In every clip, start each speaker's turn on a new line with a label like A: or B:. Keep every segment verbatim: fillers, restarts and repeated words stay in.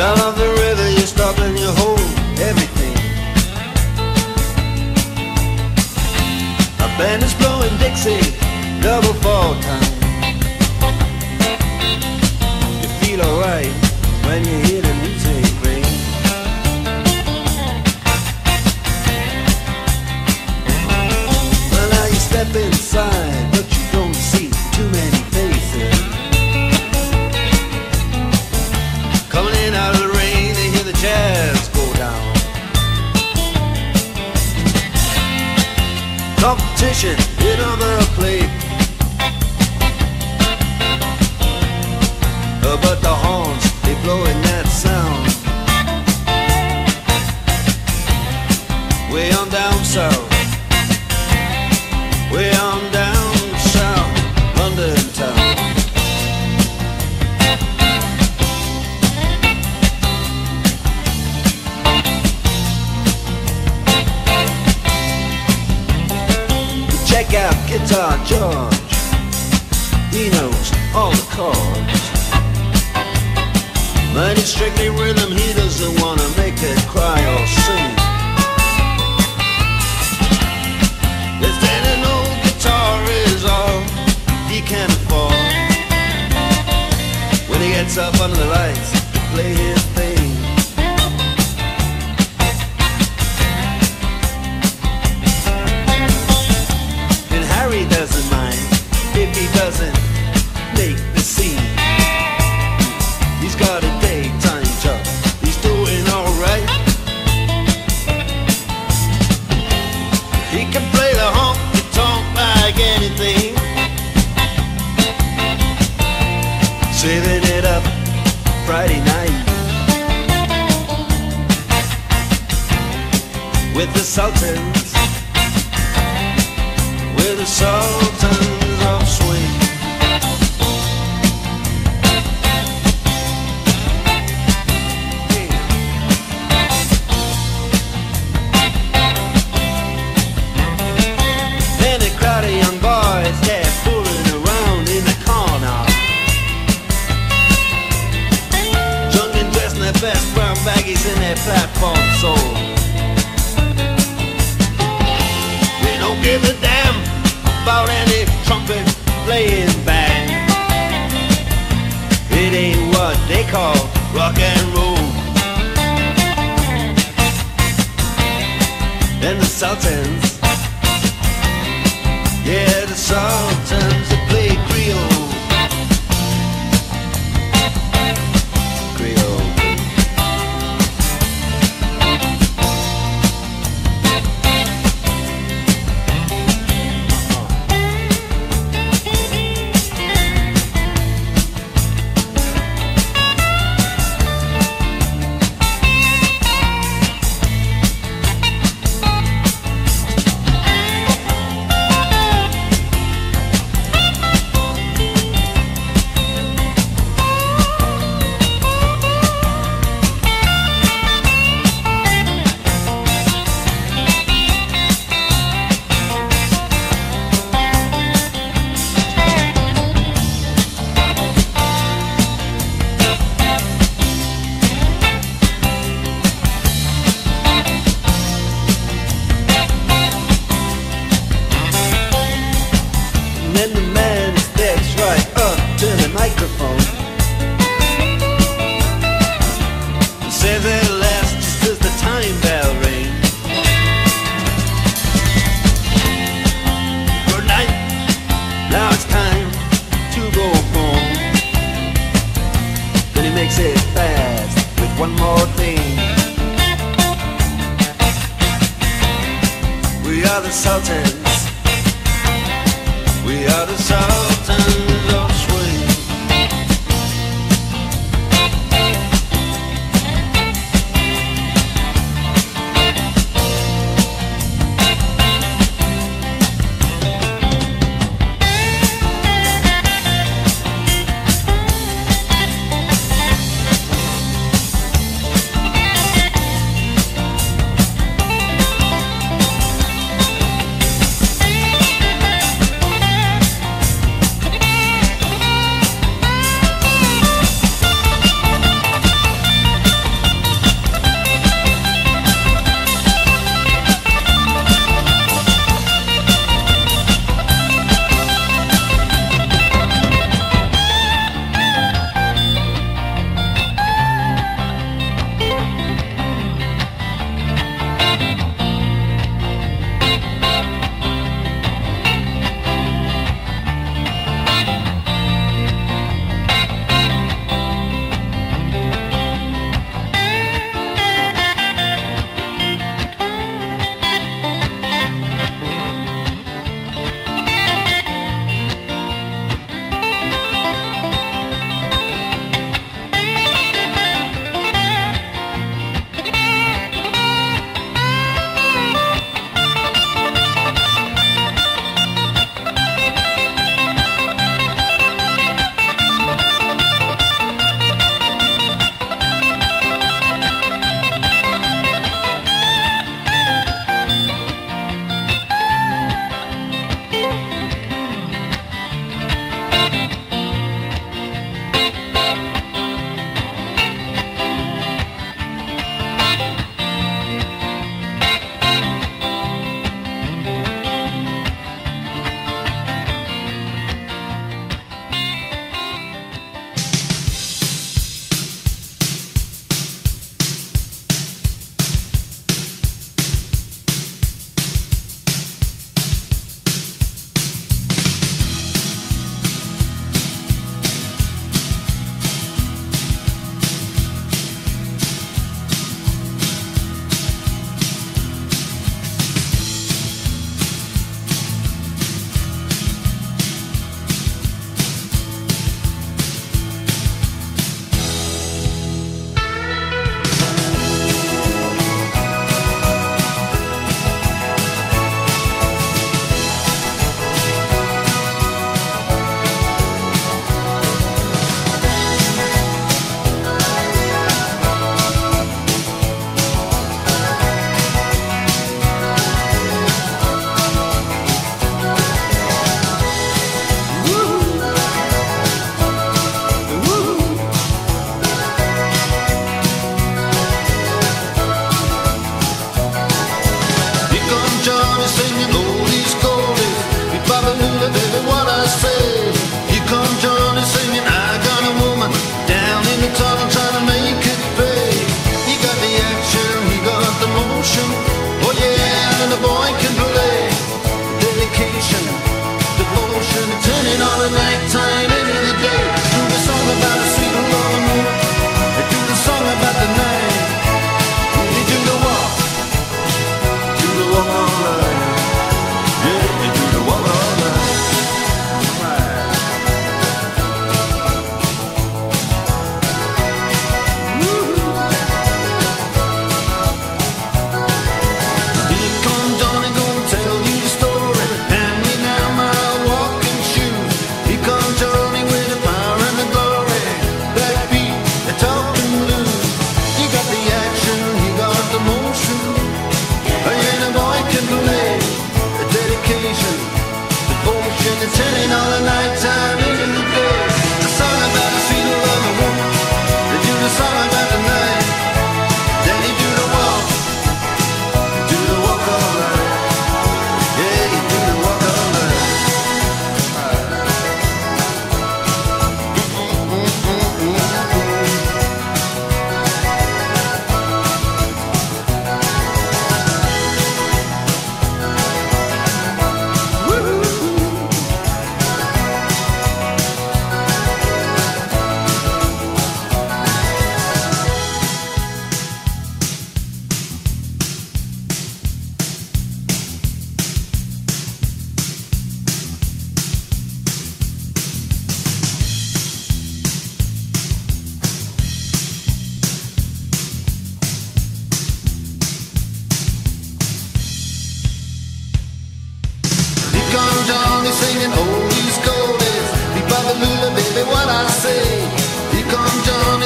A: Sound of the river, you stop and you hold everything. A band is blowing Dixie, double fall time. You feel alright when you hear the music ring. Well, now you step inside, but you don't see too many faces. Coming in out of the rain, they hear the jazz go down. Competition in another plate. Uh, but the horns, they blowing that sound. Way on down south. Way on down south, London town. Check out Guitar George, he knows all the chords. But it's strictly rhythm, he doesn't wanna make it cry or sing. This an old guitar is all he can afford. When he gets up under the lights to play his thing. He doesn't mind if he doesn't make the scene. He's got a daytime job, he's doing alright. He can play the honky-tonk like anything. Saving it up Friday night with the Sultans. We're the Sultans of Swing. And a crowd of young boys, they're fooling around in the corner. Young and dressed in their best brown baggies in their platform soul. We don't give a damn about any trumpet playing band. It ain't what they call rock and roll. And the Sultans, yeah, the Sultans that play Creole. Creole. And the man steps right up to the microphone. He says at last, just as the time bell rings. Good night, now it's time to go home. Then he makes it fast with one more thing. We are the Sultans. We are the Sultans of Swing.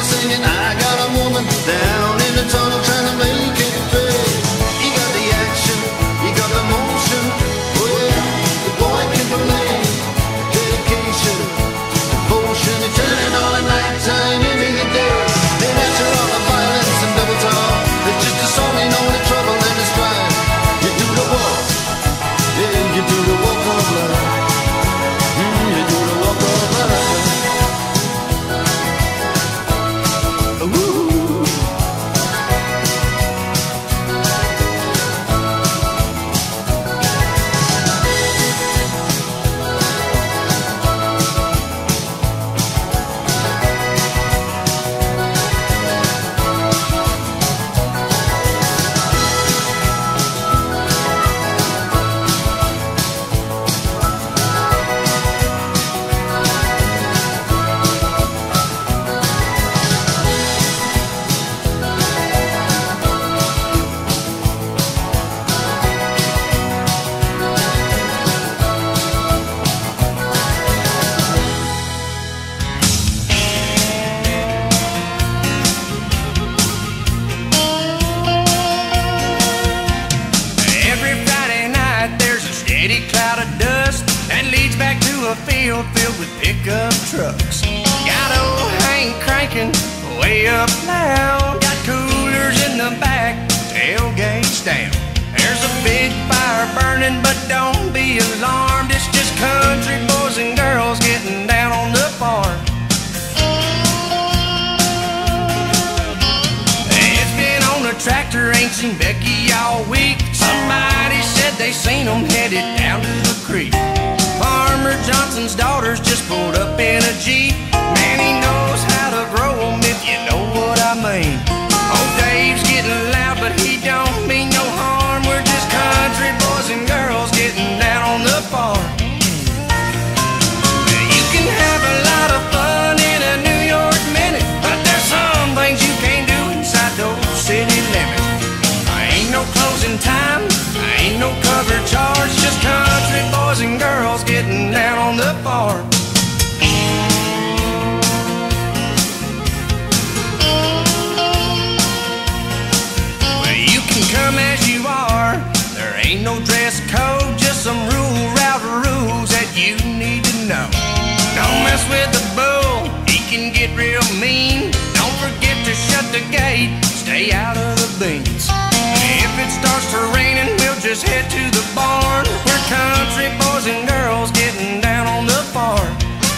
A: singing, I got a woman down in the tunnel trying to make it pay. You got the action, you got the motion. Oh yeah, the boy can play. Dedication, devotion, it's turning all the night time into the day. Then after all the violence and double talk, it's just a song you know the trouble and the strife. You do the walk, yeah, you do the walk of life. Mm, you do the walk of life.
B: Filled with pickup trucks. Got old Hank cranking way up loud. Got coolers in the back, tailgates down. There's a big fire burning, but don't be alarmed. It's just country boys and girls getting down on the farm. It's been on the tractor, ain't seen Becky all week. Somebody said they seen them headed down to the creek. Farmer Johnson's daughters just pulled up in a Jeep. Man, he knows how to grow them, if you know what I mean. Old Dave's getting loud, but he don't mean no harm. We're just country boys and girls getting down on the farm. You can have a lot of fun in a New York minute, but there's some things you can't do inside those city limits. Ain't no closing time, ain't no cover charge, just country boys and girls getting down on the farm. Well, you can come as you are, there ain't no dress code, just some rule route rules that you need to know. Don't mess with the bull, he can get real mean. Don't forget to shut the gate, stay out of the beans. If it starts to raining, we'll just head to the barn. We're country boys and girls getting down on the farm.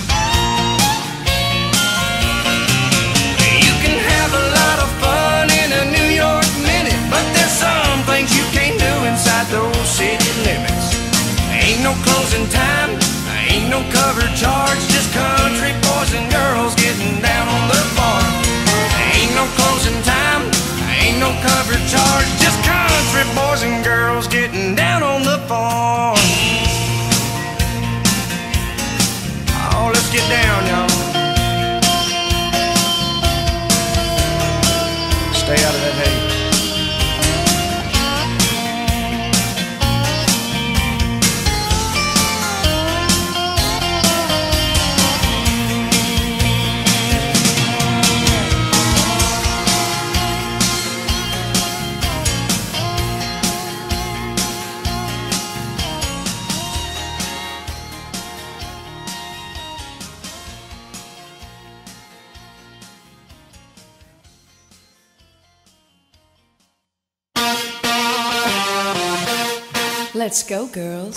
B: You can have a lot of fun in a New York minute, but there's some things you can't do inside those city limits. Ain't no closing time, ain't no cover charge, just country boys and girls getting down on the farm. Ain't no closing time, ain't no cover charge, just country boys and girls getting down on the farm. Oh, let's get down, y'all. Stay out of that hay.
C: Let's go, girls.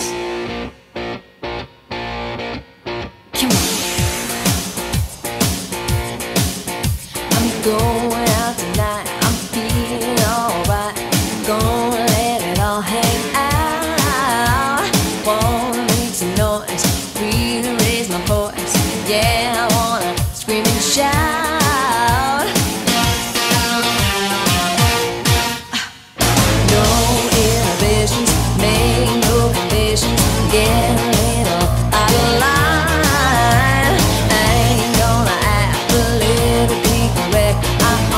C: Come on. I'm going out tonight. I'm feeling alright. Gonna let it all hang out. Wanna make some noise, really raise my voice. Yeah, I wanna scream and shout. Get a little out of line. I ain't gonna act a little bit correct. I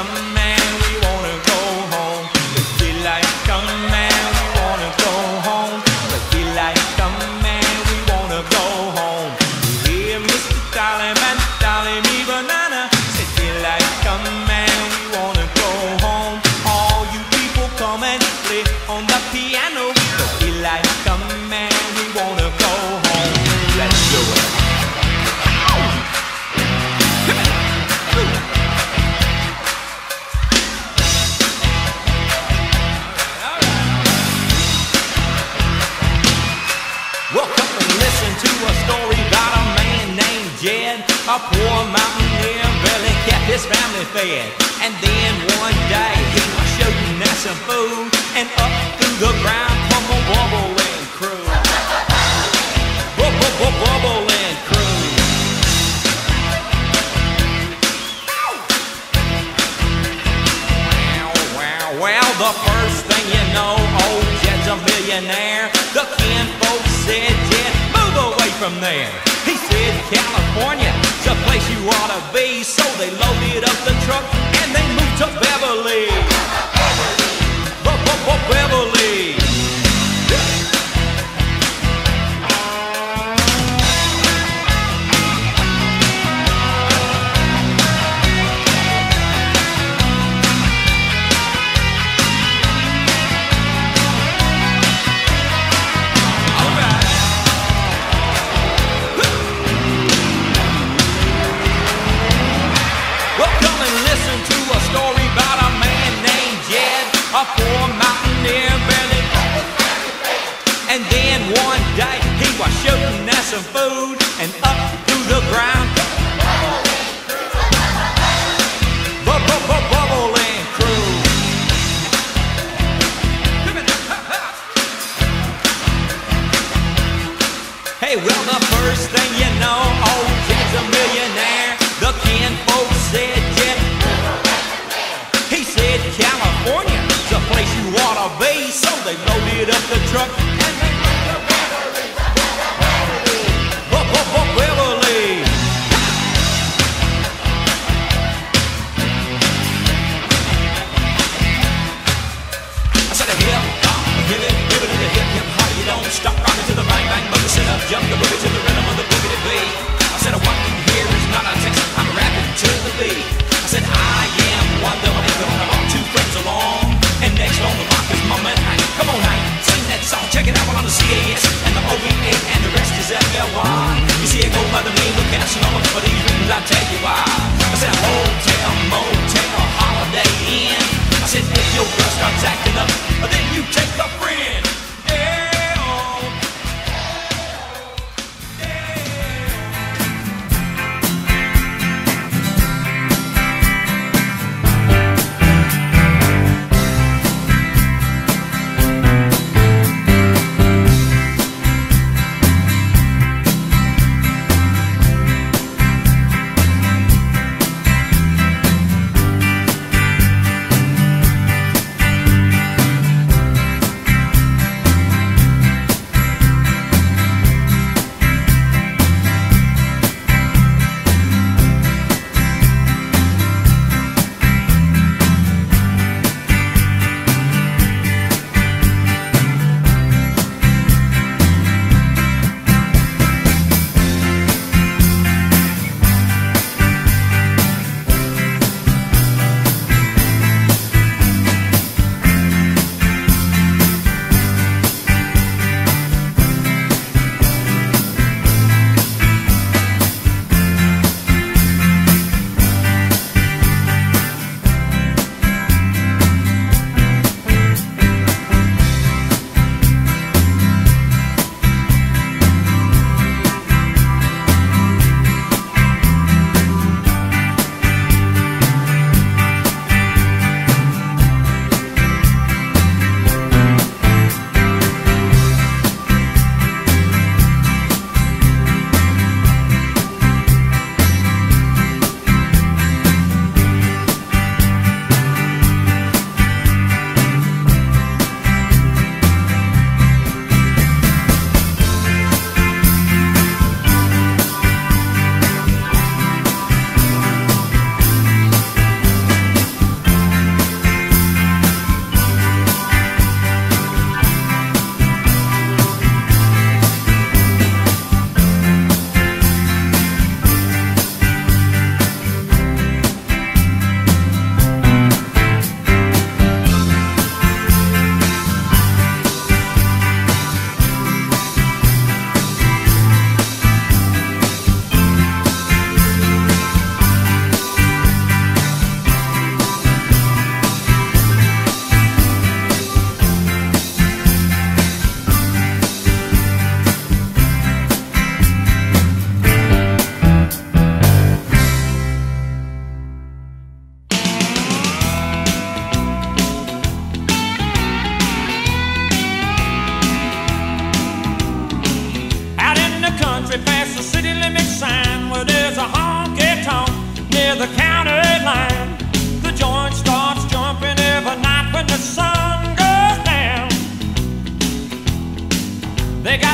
D: come and we wanna go home. We feel like come and we wanna go home. We feel like come and we wanna go home. We hear Mister Dolly Man, Dolly Me Banana say feel like come and we wanna go home. All you people come and play on the piano. We feel like come and we wanna go home. Let's do it. A poor mountaineer barely kept his family fed. And then one day he was shooting at some food, and up through the ground come a bubbling crew. Bubbling crew. Well, well, well, the first thing you know, old Jed's a millionaire. The kinfolk said, Jed, move away from there. He said California's a place you ought to be. So they loaded up the truck and they moved to Beverly. Beverly. A poor mountaineer barely. And then one day he was shooting at some food, and up through the ground bubbling crew. Hey, well, the first thing you know, old Jed's a millionaire. The kinfolk said, Jed, he said California, a place you ought to be. So they loaded up the truck and they moved to Beverly. Beverly. I said a hip hop, hip it, hip it to the hip hip hop. You don't stop rocking to the bang bang boogie. Sit up, jump the boogie to the rhythm of the boogie beat. I said what you hear is not a text. I'm rapping to the beat. I said I am one double A. I brought two friends along. And next on the block is my man Hank. Come on, Hank, sing that song. Check it out while I'm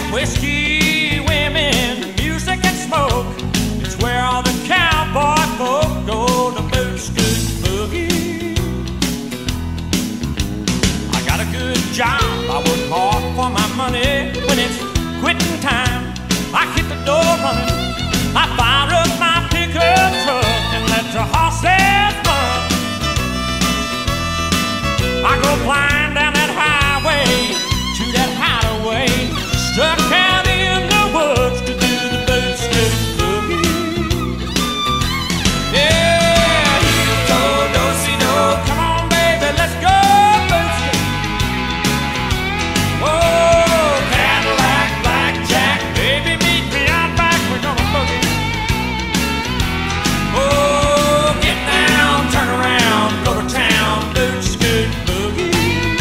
D: Whiskey, women, music and smoke. It's where all the cowboy folk go to boot scoot boogie. I got a good job, I work hard for my money. When it's quitting time, I hit the door running. I fire up my pickup truck and let the horses run. I go flying down that highway to that hideaway, stuck out in the woods to do the boot scoot boogie. Yeah, heel toe, do-si-do, come on baby, let's go boot scoot. Oh, Cadillac, blackjack, baby meet me out back, we're gonna boogie. Oh, get down, turn around, go to town, boot scoot boogie.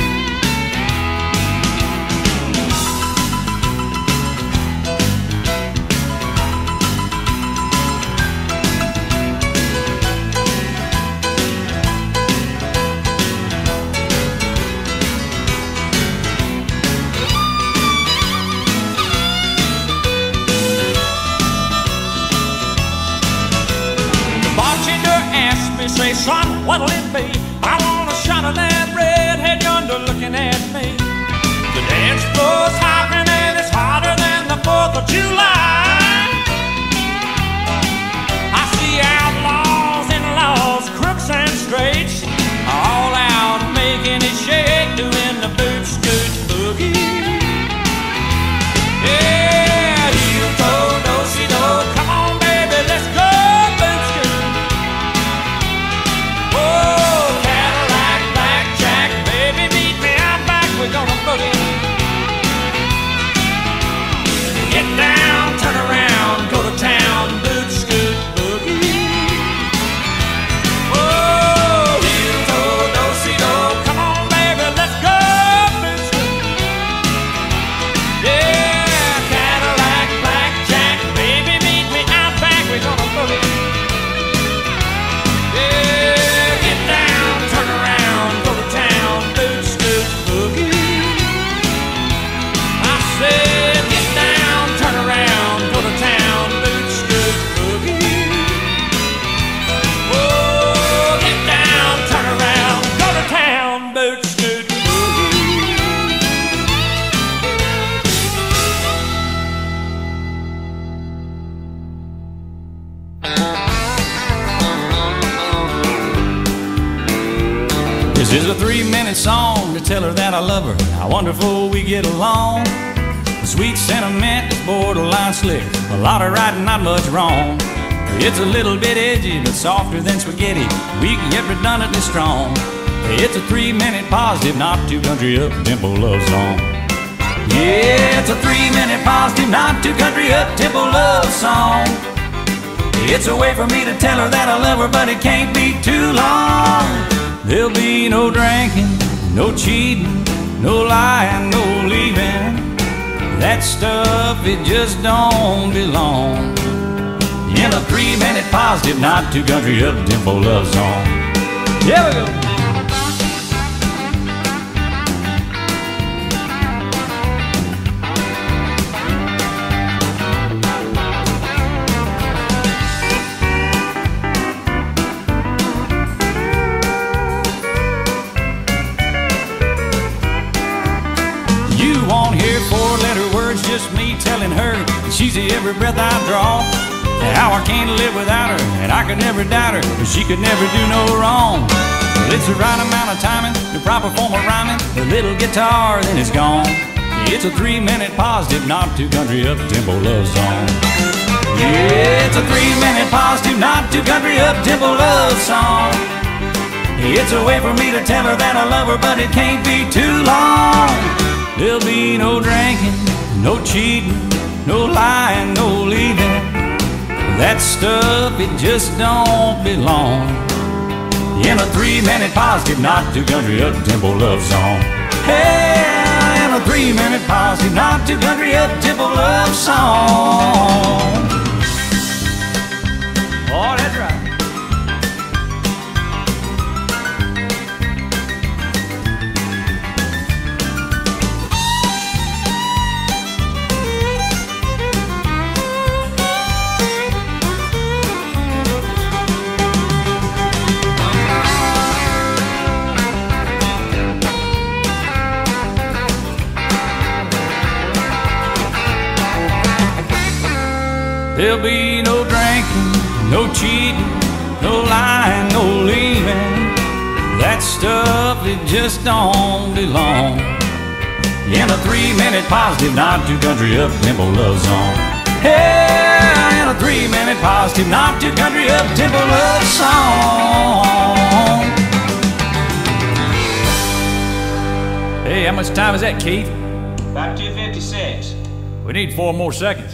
D: Say, son, what'll it be? I want a shot of that redhead yonder looking at me. The dance floor's hopping and it's hotter than the fourth of July. I see outlaws and laws, crooks and straights, all out making it shake, doing the boot scoot boogie. Yeah, heel toe, do-si-do, come on baby, let's go. We're gonna boogie. Get down, turn around, go to town, boot scoot boogie. Oh, heel toe, do-si-do, come on baby, let's go boot scoot. Yeah, Cadillac, blackjack, baby meet me out back, we're gonna boogie. Yeah, get down, turn around, go to town, boot scoot boogie. Said, get down, turn around, go to town, boot scoot boogie. Oh, get down, turn around, go to town, boot scoot boogie.
E: This is a three-minute song to tell her that I love her. How wonderful we get along. Sweet sentiment is borderline slick. A lot of right and not much wrong. It's a little bit edgy, but softer than spaghetti. Weak yet redundantly strong. It's a three-minute positive, not too country up tempo love song. Yeah, it's a three-minute positive, not too country up tempo love song. It's a way for me to tell her that I love her, but it can't be too long. There'll be no drinking, no cheating, no lying, no leaving. That stuff, it just don't belong in a three-minute positive, not too country up tempo love song. Here we go. You won't hear four-letter words, just me telling her that she's the every breath I draw. And how I can't live without her, and I could never doubt her, but she could never do no wrong. Well, it's the right amount of timing, the proper form of rhyming, the little guitar, then it's gone. It's a three-minute positive, not too country up tempo love song. Yeah, it's a three-minute positive, not too country up tempo love song. It's a way for me to tell her that I love her, but it can't be too long. There'll be no drinking, no cheating, no lying, no leaving. That stuff, it just don't belong in a three-minute positive, not too country up tempo love song. Hey, in a three-minute positive, not too country up tempo love song. Oh, that's right. There'll be no drinking, no cheating, no lying, no leaving. That stuff, it just don't belong in a three-minute positive, not too country up tempo love song. Yeah, in a three-minute positive, not too country up tempo love song. Hey, how much time is that, Keith?
F: About two fifty-six.
E: We need four more seconds.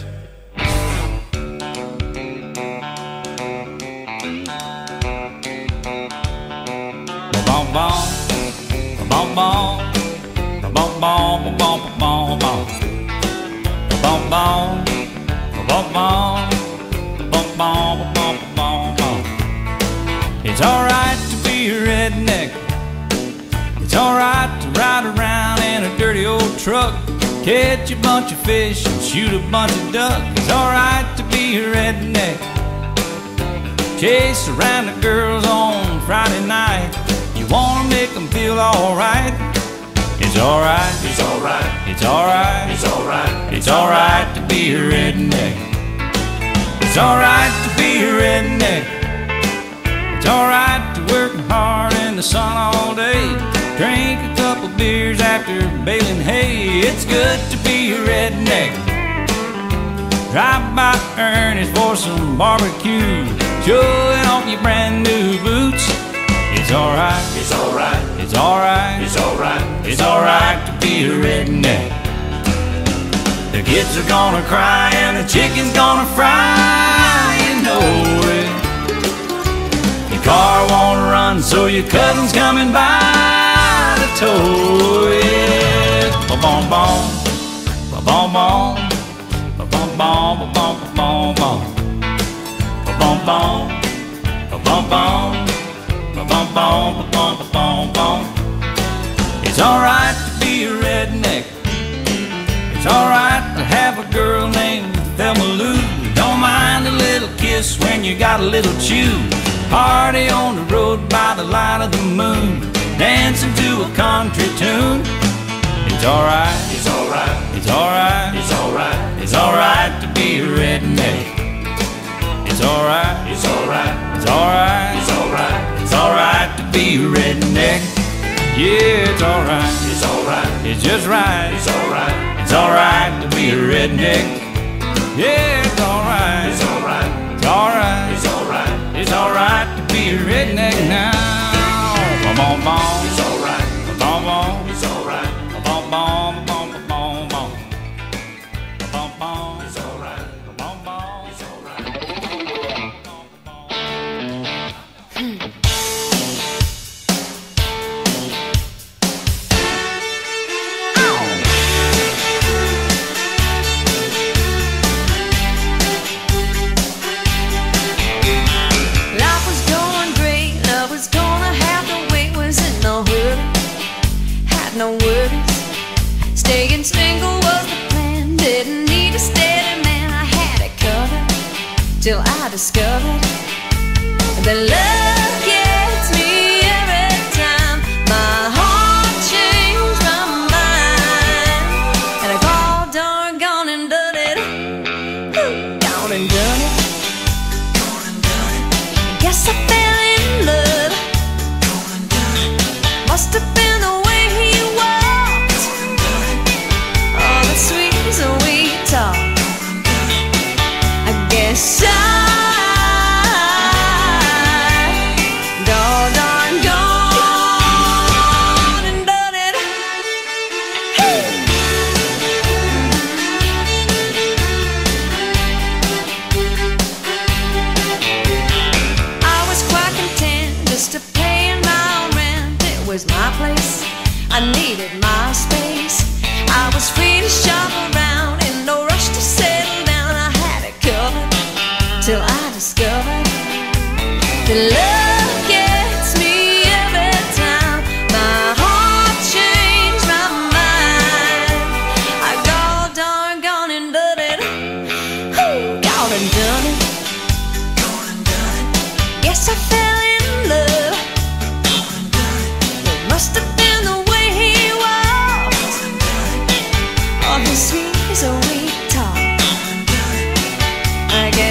E: Ba-bom, bom, ba-bom, bom, ba-bom, bom, ba-bom, ba-bom, bom, ba-bom, bom, ba-bom, bom, ba-bom, bom, ba-bom, ba-bom, bom. It's alright to be a redneck. It's alright to ride around in a dirty old truck, catch a bunch of fish and shoot a bunch of duck. It's alright to be a redneck. Chase around the girls on Friday night. You wanna make them feel alright. It's alright,
F: It's alright,
E: it's alright,
F: it's alright,
E: it's alright to be a redneck. It's alright to be a redneck. It's alright to work hard in the sun all day, drink a couple beers after baling hay. It's good to be a redneck. Drive by Ernie's for some barbecue, showing off your brand new boots. It's alright,
F: it's alright,
E: it's alright,
F: it's alright,
E: it's alright to be a redneck. The kids are gonna cry and the chicken's gonna fry, you know it. Your car won't run, so your cousin's coming by to tow it. Ba-bom, bom, ba-bom, bom, ba-bom, bom, ba-bom, ba-bom, bom, ba-bom, bom, ba-bom, bom, ba-bom, bom, ba-bom, ba-bom, bom. It's alright to be a redneck. It's alright to have a girl named Thelma Lou. Don't mind a little kiss when you got a little chew. Party on the road by the light of the moon, dancing to a country tune. It's alright,
F: it's alright,
E: it's alright,
F: it's alright,
E: it's alright to be a redneck. It's alright,
F: it's alright,
E: it's alright,
F: it's alright,
E: it's alright to be a redneck. Yeah, it's alright,
F: it's alright,
E: it's just right.
F: it's alright,
E: It's alright to be a redneck. Yeah, it's alright,
F: it's alright,
E: it's alright,
F: it's alright,
E: it's alright to be a redneck now. Ba-bom, bom,
F: it's alright,
E: ba-bom, bom,
F: it's alright,
E: ba-bom, bom, ba-bom, ba-bom, bom, ba-bom, bom,
F: it's alright,
E: ba-bom, bom,
F: it's alright.
C: Life was going great, love was gonna have to wait. Was in no hurry, had no worries. Staying single was the plan, didn't need a steady man. I had it covered till I discovered that love gets me every time. My heart changed my mind, and I all darn gone and done it. Ooh, gone and done it. Guess I fell in love. Must have been the way he walked, all the sweet, sweet talk. I guess I gone, darn gone and done it. I was quite content just to paying my own rent. It was my place, I needed my space. I was free to shop around, in no rush to settle down. I had it covered till I discovered that love gets me every time. My heart changed my mind. I gone, darn gone and done it. Ooh, gone and done it. Guess I fell in love. It must have been the way he walked, all his sweet, sweet talk. I guess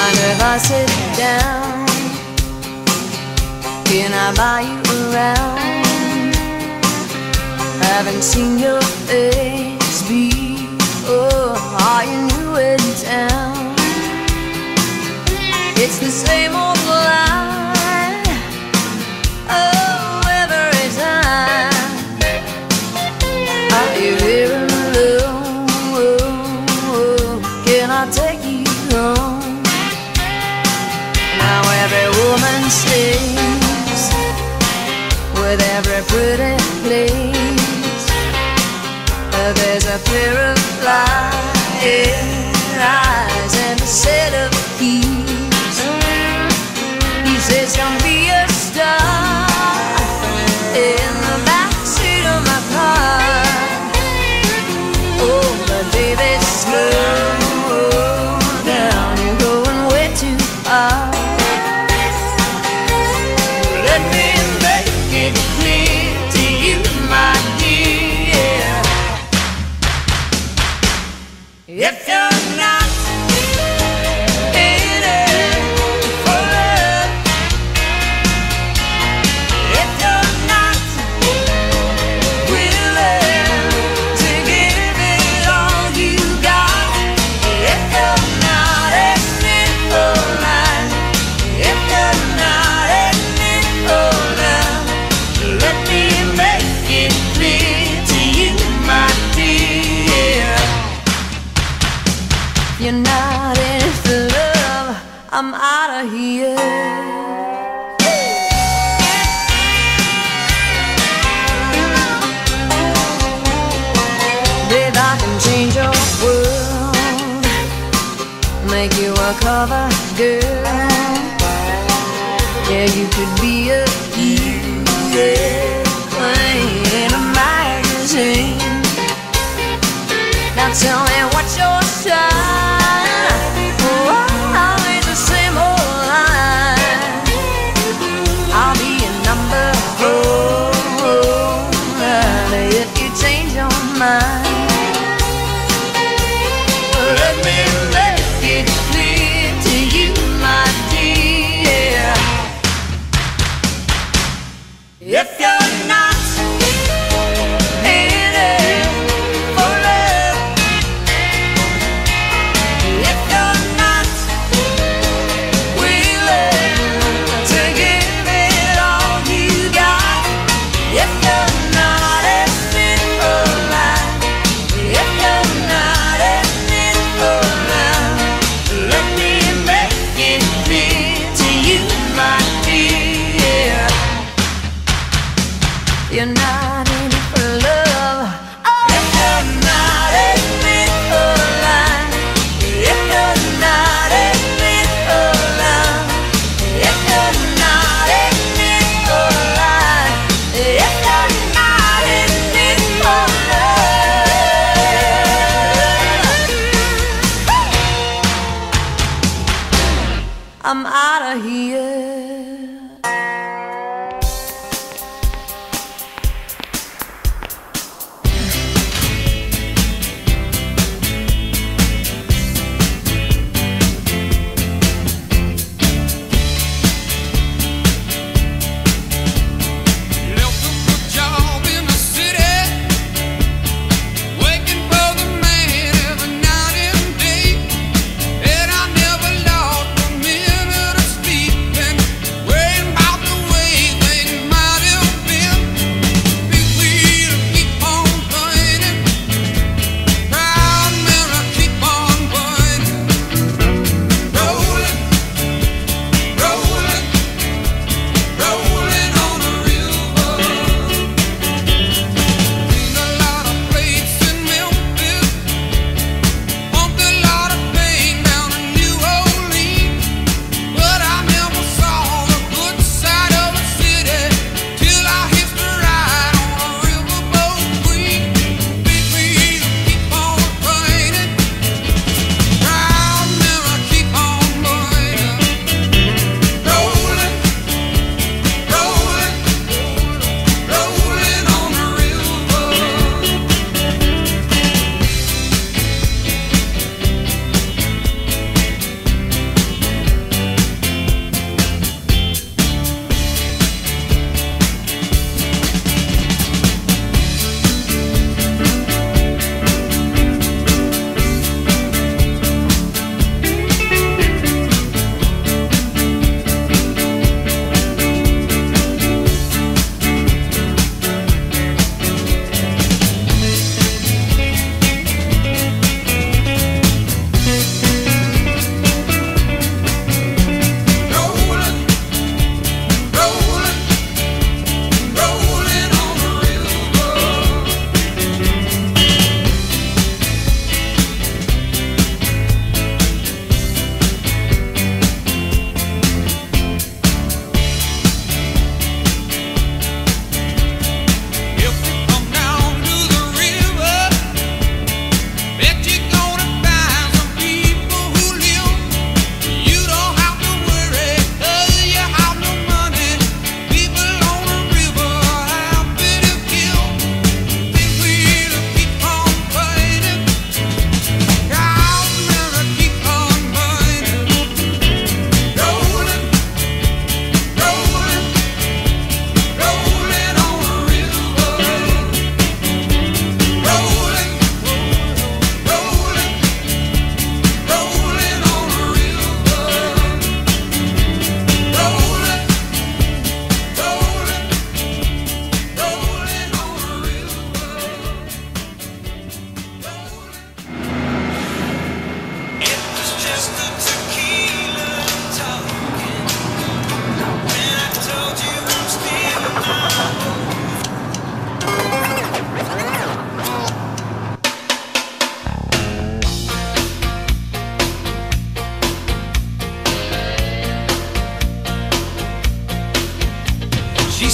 C: Mind if I sit down? Can I buy you around? Haven't seen your face before. Are you new in town? It's the same old line, oh, every time. Are you here alone? Can I take you home? Now every woman sings with every pretty place. There's a pair of flying eyes and a set of keys. He says, come be a star in the backseat of my car. Oh, but baby, slow down, you're going way too far. Let me make it clear to you, my dear. If you're not in it for love, if you're not willing to give it all you got, if you're not in it for life, if you're not in it for love, let me make it clear to you, my dear. If you're not in it for love, I'm out of here. Babe, I can change your world, make you a cover girl. Yeah, you could be a heroine in a magazine. Now tell me what's your sign? Oh, always the same old line. I'll be a number four if you change your mind. Let me make it clear to you, my dear. If you're not in it for love, if you're not willing to give it all you got, if you're not in it for life, if you're not in it for love, let me make it clear to you, my dear. You're not in it for love. Oh, if you're not in it for life, if you're not in it for love, if you're not in it for life, if you're not in it for love, I'm out of here.
B: Left a good job in the city, working for the man every night and day, and I never lost a minute of sleep. And where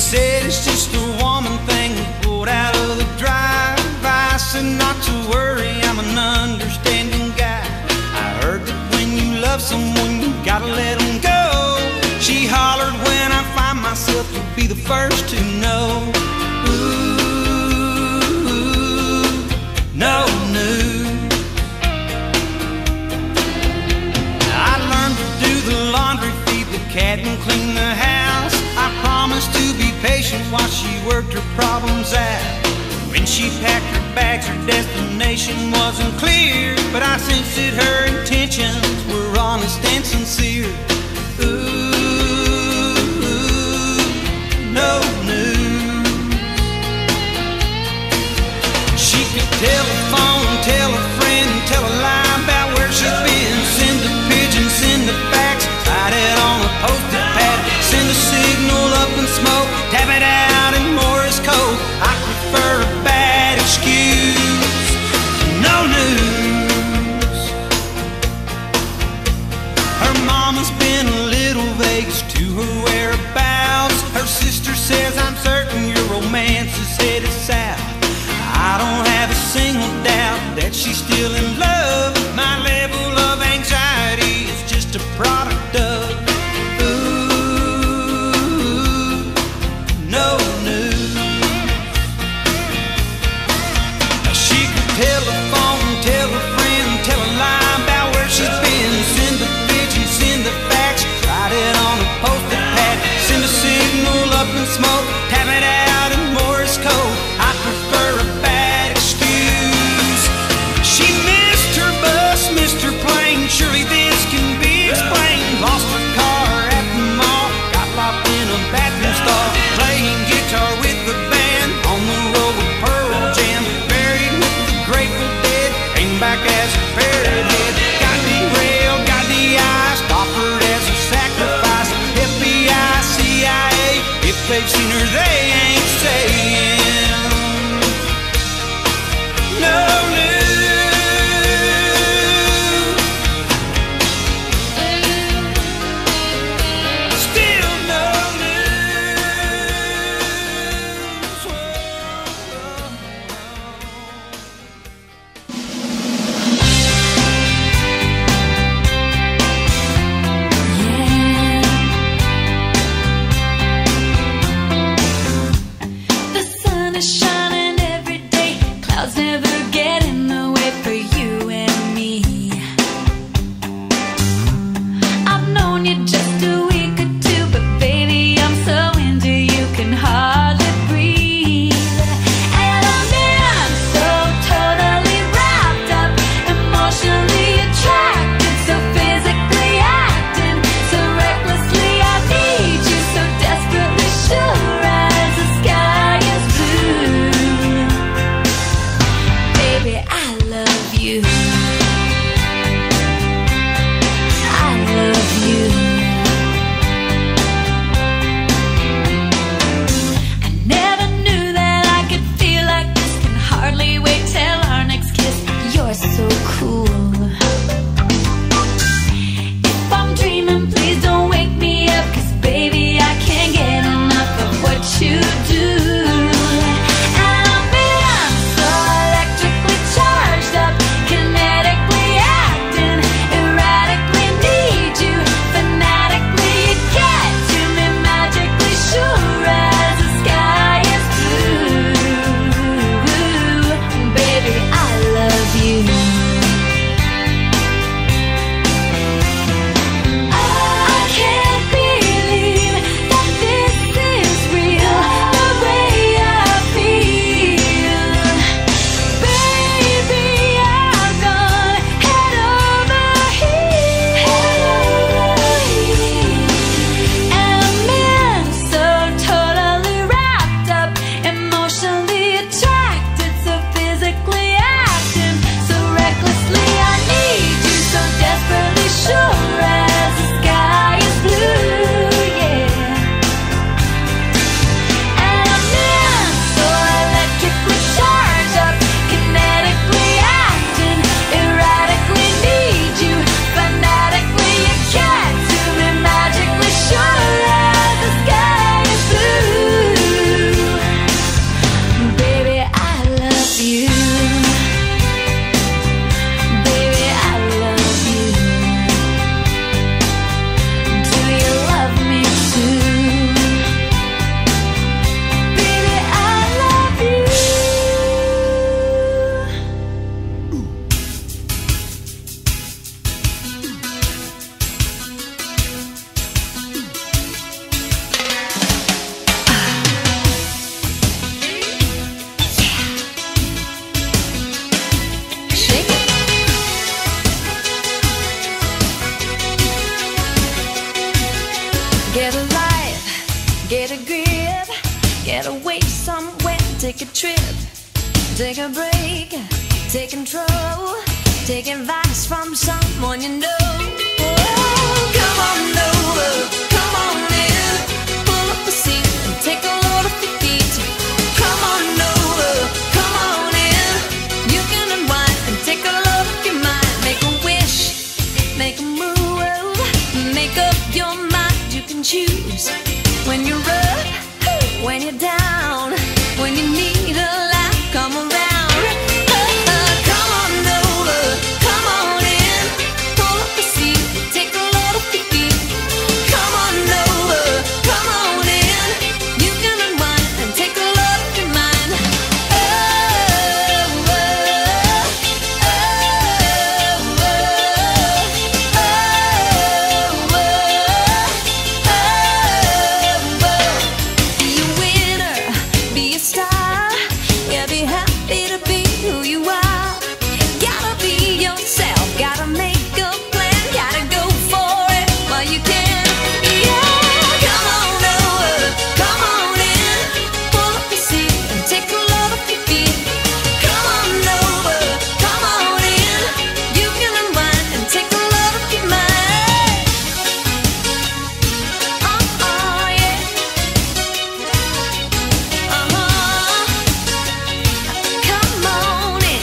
B: said it's just a woman thing, pulled out of the drive. I said not to worry, I'm an understanding guy. I heard that when you love someone, you gotta let them go. She hollered, when I find myself, you'll be the first to know. Ooh, no news. I learned to do the laundry, feed the cat, and clean the house. I promised to be patient while she worked her problems out. When she packed her bags, her destination wasn't clear, but I sensed that her intentions were honest and sincere. Ooh, no news. She could telephone, tell a friend, tell a lie about where she's been. Send a pigeon, send a fax, write it on a post-it pad, send a signal up in smoke, tap it out in Morse code. I prefer a bad excuse. No news. Her mama's been a little vague as to her whereabouts. Her sister says, I'm certain your romance is headed south. I don't have a single doubt that she's still in love. My level of anxiety is just a product of ooh, no news. She could telephone, tell a friend, tell a lie about where she's been. Send a pigeon, send a fax, write it on a post-it pad, send a signal up in smoke, tap it out in Morse code. I prefer a bad excuse. She missed her bus, missed
C: trip, take a break, take control, take advice from someone you know. Oh, come on over, come on in, pull up the seat and take a load off your feet. Come on over, come on in, you can unwind and take a load off your mind. Make a wish, make a move, make up your mind. You can choose when you're up, when you're down, when you need a laugh, come around. Uh, uh, come on over, come on in, pull up the seat, take a load off your feet. Come on over, come on in, you can unwind and take a load off your mind. Oh, oh, oh, oh, oh, oh, oh, oh. Be a winner, be a star, yeah, be happy to be who you are. Gotta be yourself, gotta make a plan, gotta go for it while you can. Yeah, come on over, come on in, pull up the seat and take a load off your feet. Come on over, come on in, you can unwind and take a load off your mind. Oh, oh, yeah. Uh-huh. Come on in.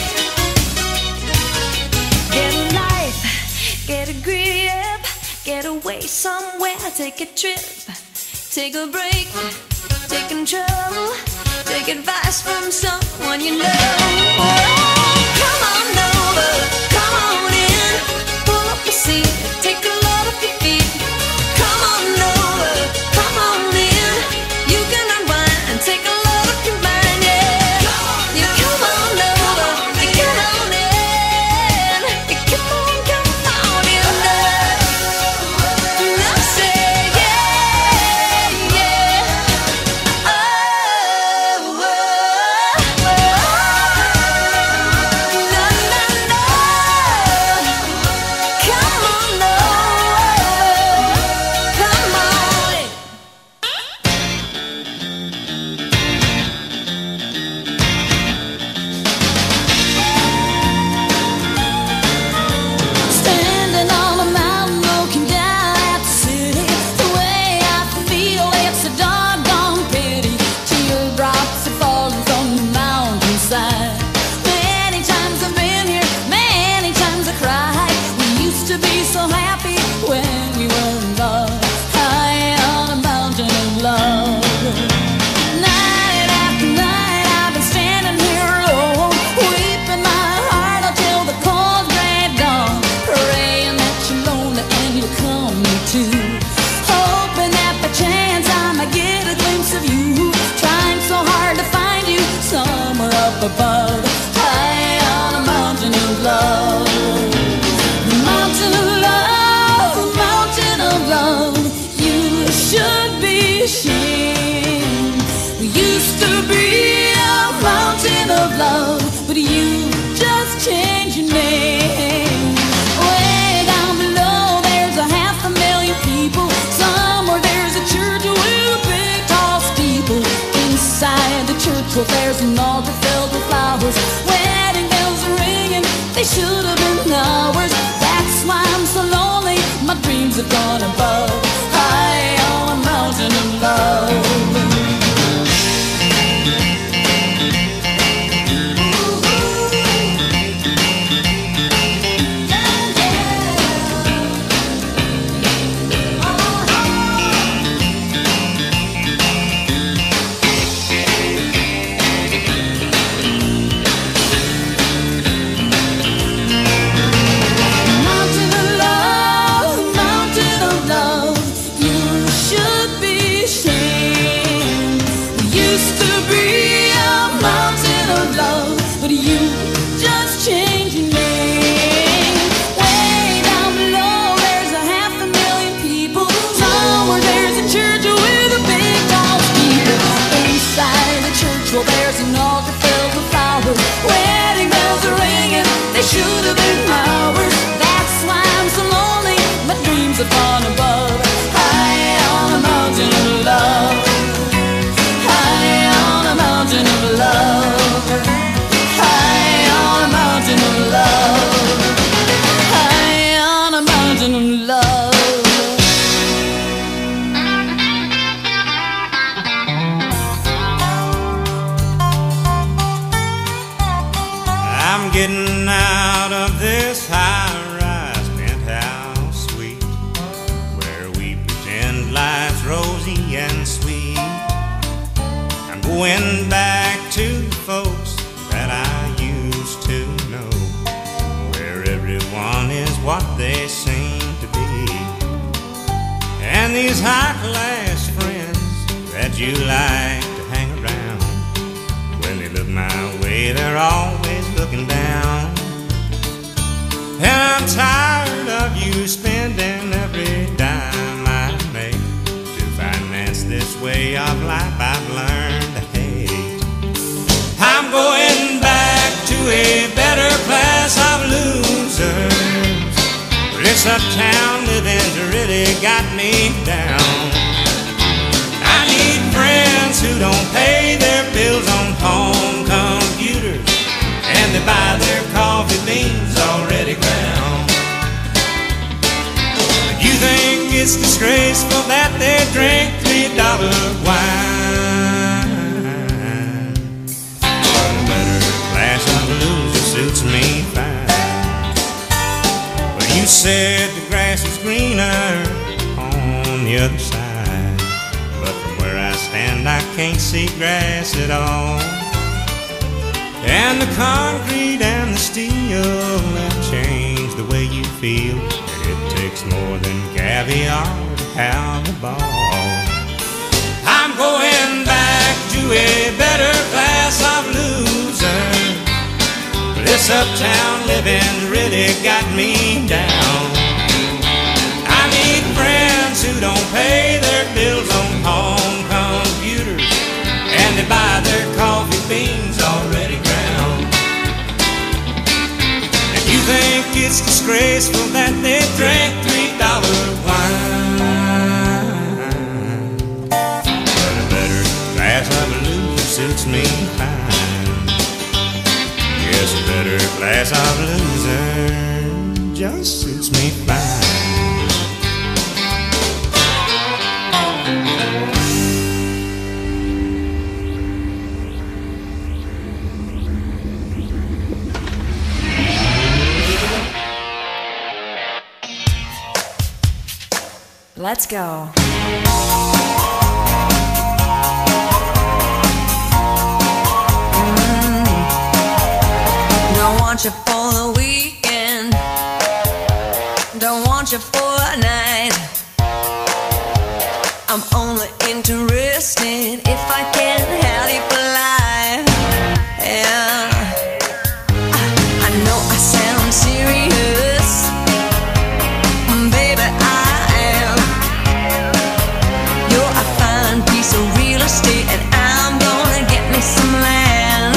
C: Get a life, get a grip, get away somewhere, take a trip, take a break, take control, take advice from someone you know. Oh, come on over, come on in, pull up the seat, take a load off your feet. Come on over, come on in, you can unwind and take a load off your mind, yeah. You come on over, you come on in, you come on, come on in there. And I say, yeah, yeah. Oh, oh, oh, no, no, no. Come on over, come on in. Standing on a mountain looking down at the city, the way I feel, it's a doggone pity. Teardrops are falling from the mountainside. Many times I've been here, many times I cried. We used to be so happy when we were in love, high on a mountain of love. Night after night I've been standing here alone, weeping my heart out till the cold gray dawn, praying that you're lonely and you'll come too, hoping that by chance I might get a glimpse of you, trying so hard to find you somewhere up above, high on a mountain of love. The mountain of love, the mountain of love, you should be ashamed. We used to be a mountain of love, but you just changed your name. Way down below there's a half a million people, somewhere there's a church with a big tall steeple. Inside the church, well, there's an altar filled with flowers, wedding bells are ringing, they should have been ours. That's why I'm so lonely, my dreams have gone above, high on a mountain of love. Mountain of love, mountain of love, you should be ashamed. We used to be a mountain of love, but you just changed your name. Way down below there's a half a million people, somewhere there's a church with a big tall steeple. Inside the church, well, there's an altar filled with flowers, wedding bells are ringing, they should have been ours. That's why I'm so lonely, my dreams have gone above, high on a mountain of love, high on a mountain of love.
B: going back to the folks that I used to know, where everyone is what they seem to be. And these high-class friends that you like to hang around, when they look my way, they're always looking down. And I'm tired of you spending every dime I make to finance this way of life I've learned to hate. I'm going back to a better class of losers. This uptown living's really got me down. I need friends who don't pay their bills on home computers, and they buy their coffee beans already ground. You think it's disgraceful that they drink three dollar wine, but a better class of losers suits me fine. Well, you said the grass is greener on the other side, but from where I stand I can't see grass at all. And the concrete and the steel have changed the way you feel, and it takes more than caviar to have a ball. I'm going back to a better class of losers. This uptown living really got me down. I need friends who don't pay their bills on home computers, and they buy their coffee beans already ground. If you think it's disgraceful that they drink three dollar wine, but a better class of loser suits me fine. Yes, a better class of loser just suits me fine.
C: Let's go. Mm. Don't want you for the weekend, don't want you for a night. I'm only interested if I can have you for life. Yeah, I, I know I sound serious, baby, I am. You're a fine piece of real estate, and I'm gonna get me some land.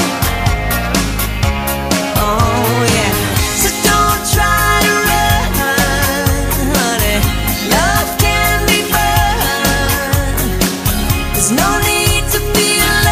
C: Oh yeah, so don't try to run, honey. Love can be fun. There's no need to be alone.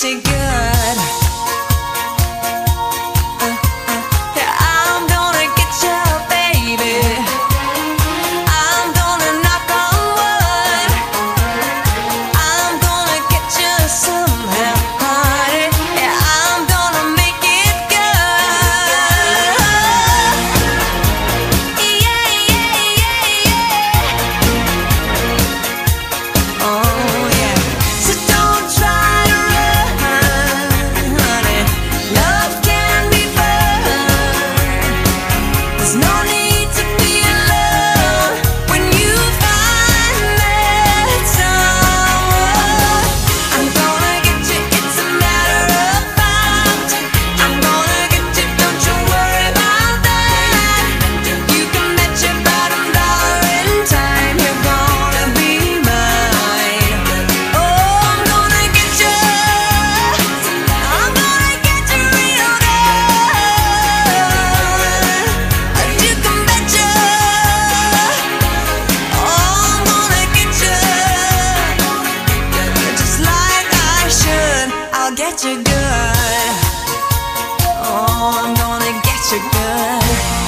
C: you good. Uh, uh, yeah, I'm gonna get you, baby. I'm gonna knock on wood. I'm gonna get you somehow, honey. Yeah, I'm gonna make it good. Yeah, yeah, yeah, yeah. Oh yeah. So don't try to run, honey. Love can be fun. There's no need to be alone when you find that someone. I'm gonna get you, it's a matter of fact. I'm gonna get you, don't you worry about that. You can bet your bottom dollar in time you're gonna be mine. Oh, I'm gonna get you, I'm gonna get you real good. You can bet you, oh, I'm gonna get you, just like I should. I'll get you good. Oh, I'm gonna get you good.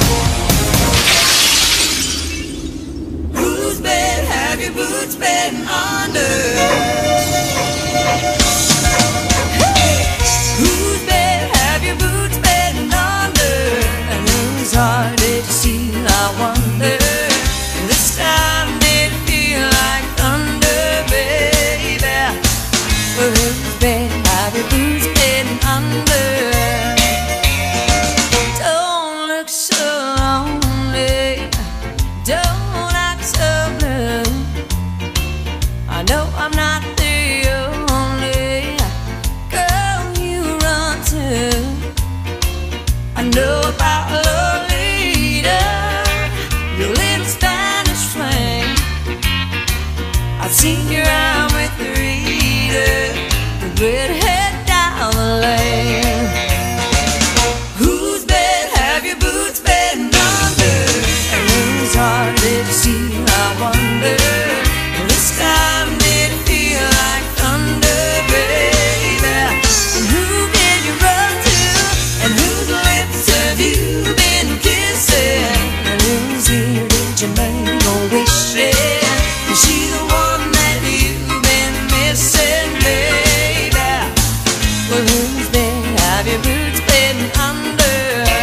C: Whose bed have your boots been under? Whose bed have your boots been under? And whose heart did you see? I wonder. This time did it feel like thunder, baby? Well, whose bed have your boots been under? Don't look so lonely. Don't act so blue. I know I'm not the only girl you run to. I know about Lolita, your little Spanish flame. I've seen you out with Rita, the redhead down the lane. Whose bed have your boots been under? And whose heart did you see? I wonder. This time did it feel like thunder, baby? And who did you run to? And whose lips have you been kissing? And whose ear did you make a wish in? Is she the one that you've been missing, baby? Well, whose bed have your boots been under?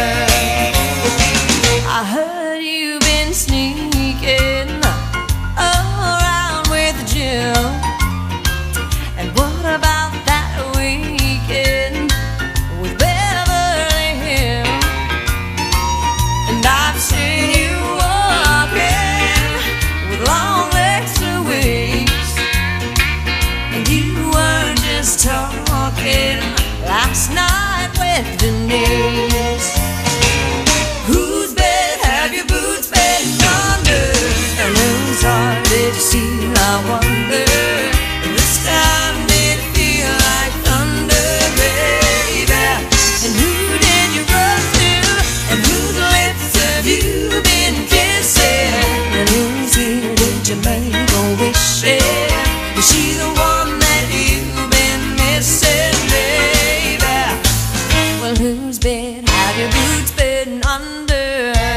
C: I heard you've been sneaking around with Jim. And what about that weekend with Beverly Hills? And I've seen you walking with long legs to waist. And you weren't just talking last night with Denise. Whose bed have your boots been under? And whose heart did you see? I wonder. This time did it feel like thunder, baby? And who did you run to? And whose lips have you been kissing? And whose ear did you make a wish in? Is she the one that you've been missing, baby? Well, whose bed have your boots been under?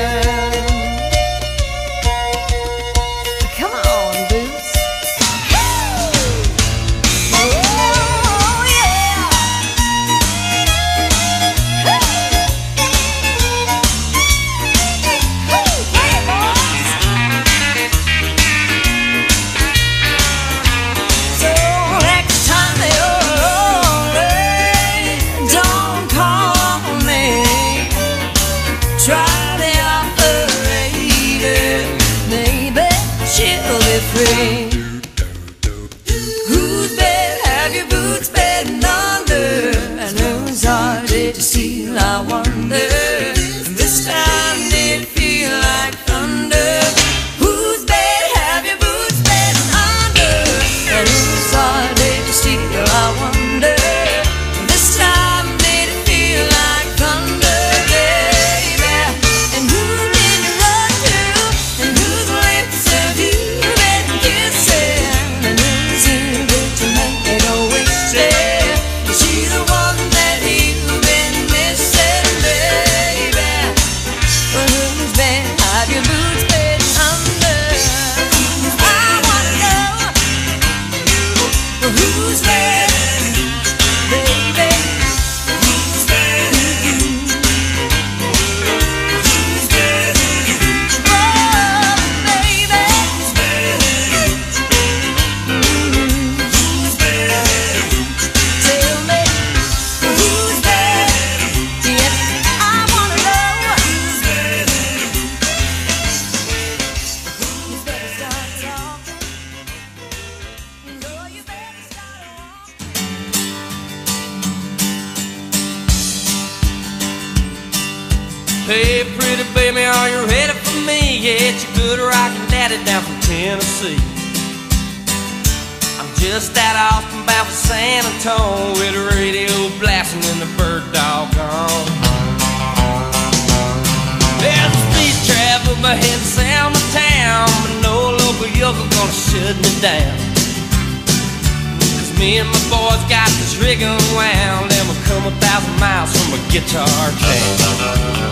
C: Come on, boots. Oh, yeah. Hey, boys. So next time you're lonely, don't call me. Try the operator, maybe she'll be free. Whose bed have your boots been under? And whose heart did you steal? I wonder. This time did it feel like thunder? Whose bed have your boots been under? And whose heart did you steal? I wonder. This time did it feel like thunder, baby? And who did you run to? And whose lips have you been kissing? And whose ear did you make a wish in? Is she
B: Hey, pretty baby, are you ready for me? Yeah, it's your good rockin' daddy down from Tennessee. I'm just at Austin, bound for San Antonio, with the radio blasting and the bird dog gone. There's a speed trap up ahead of Selma town, but no local yokel gonna shut me down. Cause me and my boys got this rig unwound, and we'll come a thousand miles from a guitar town.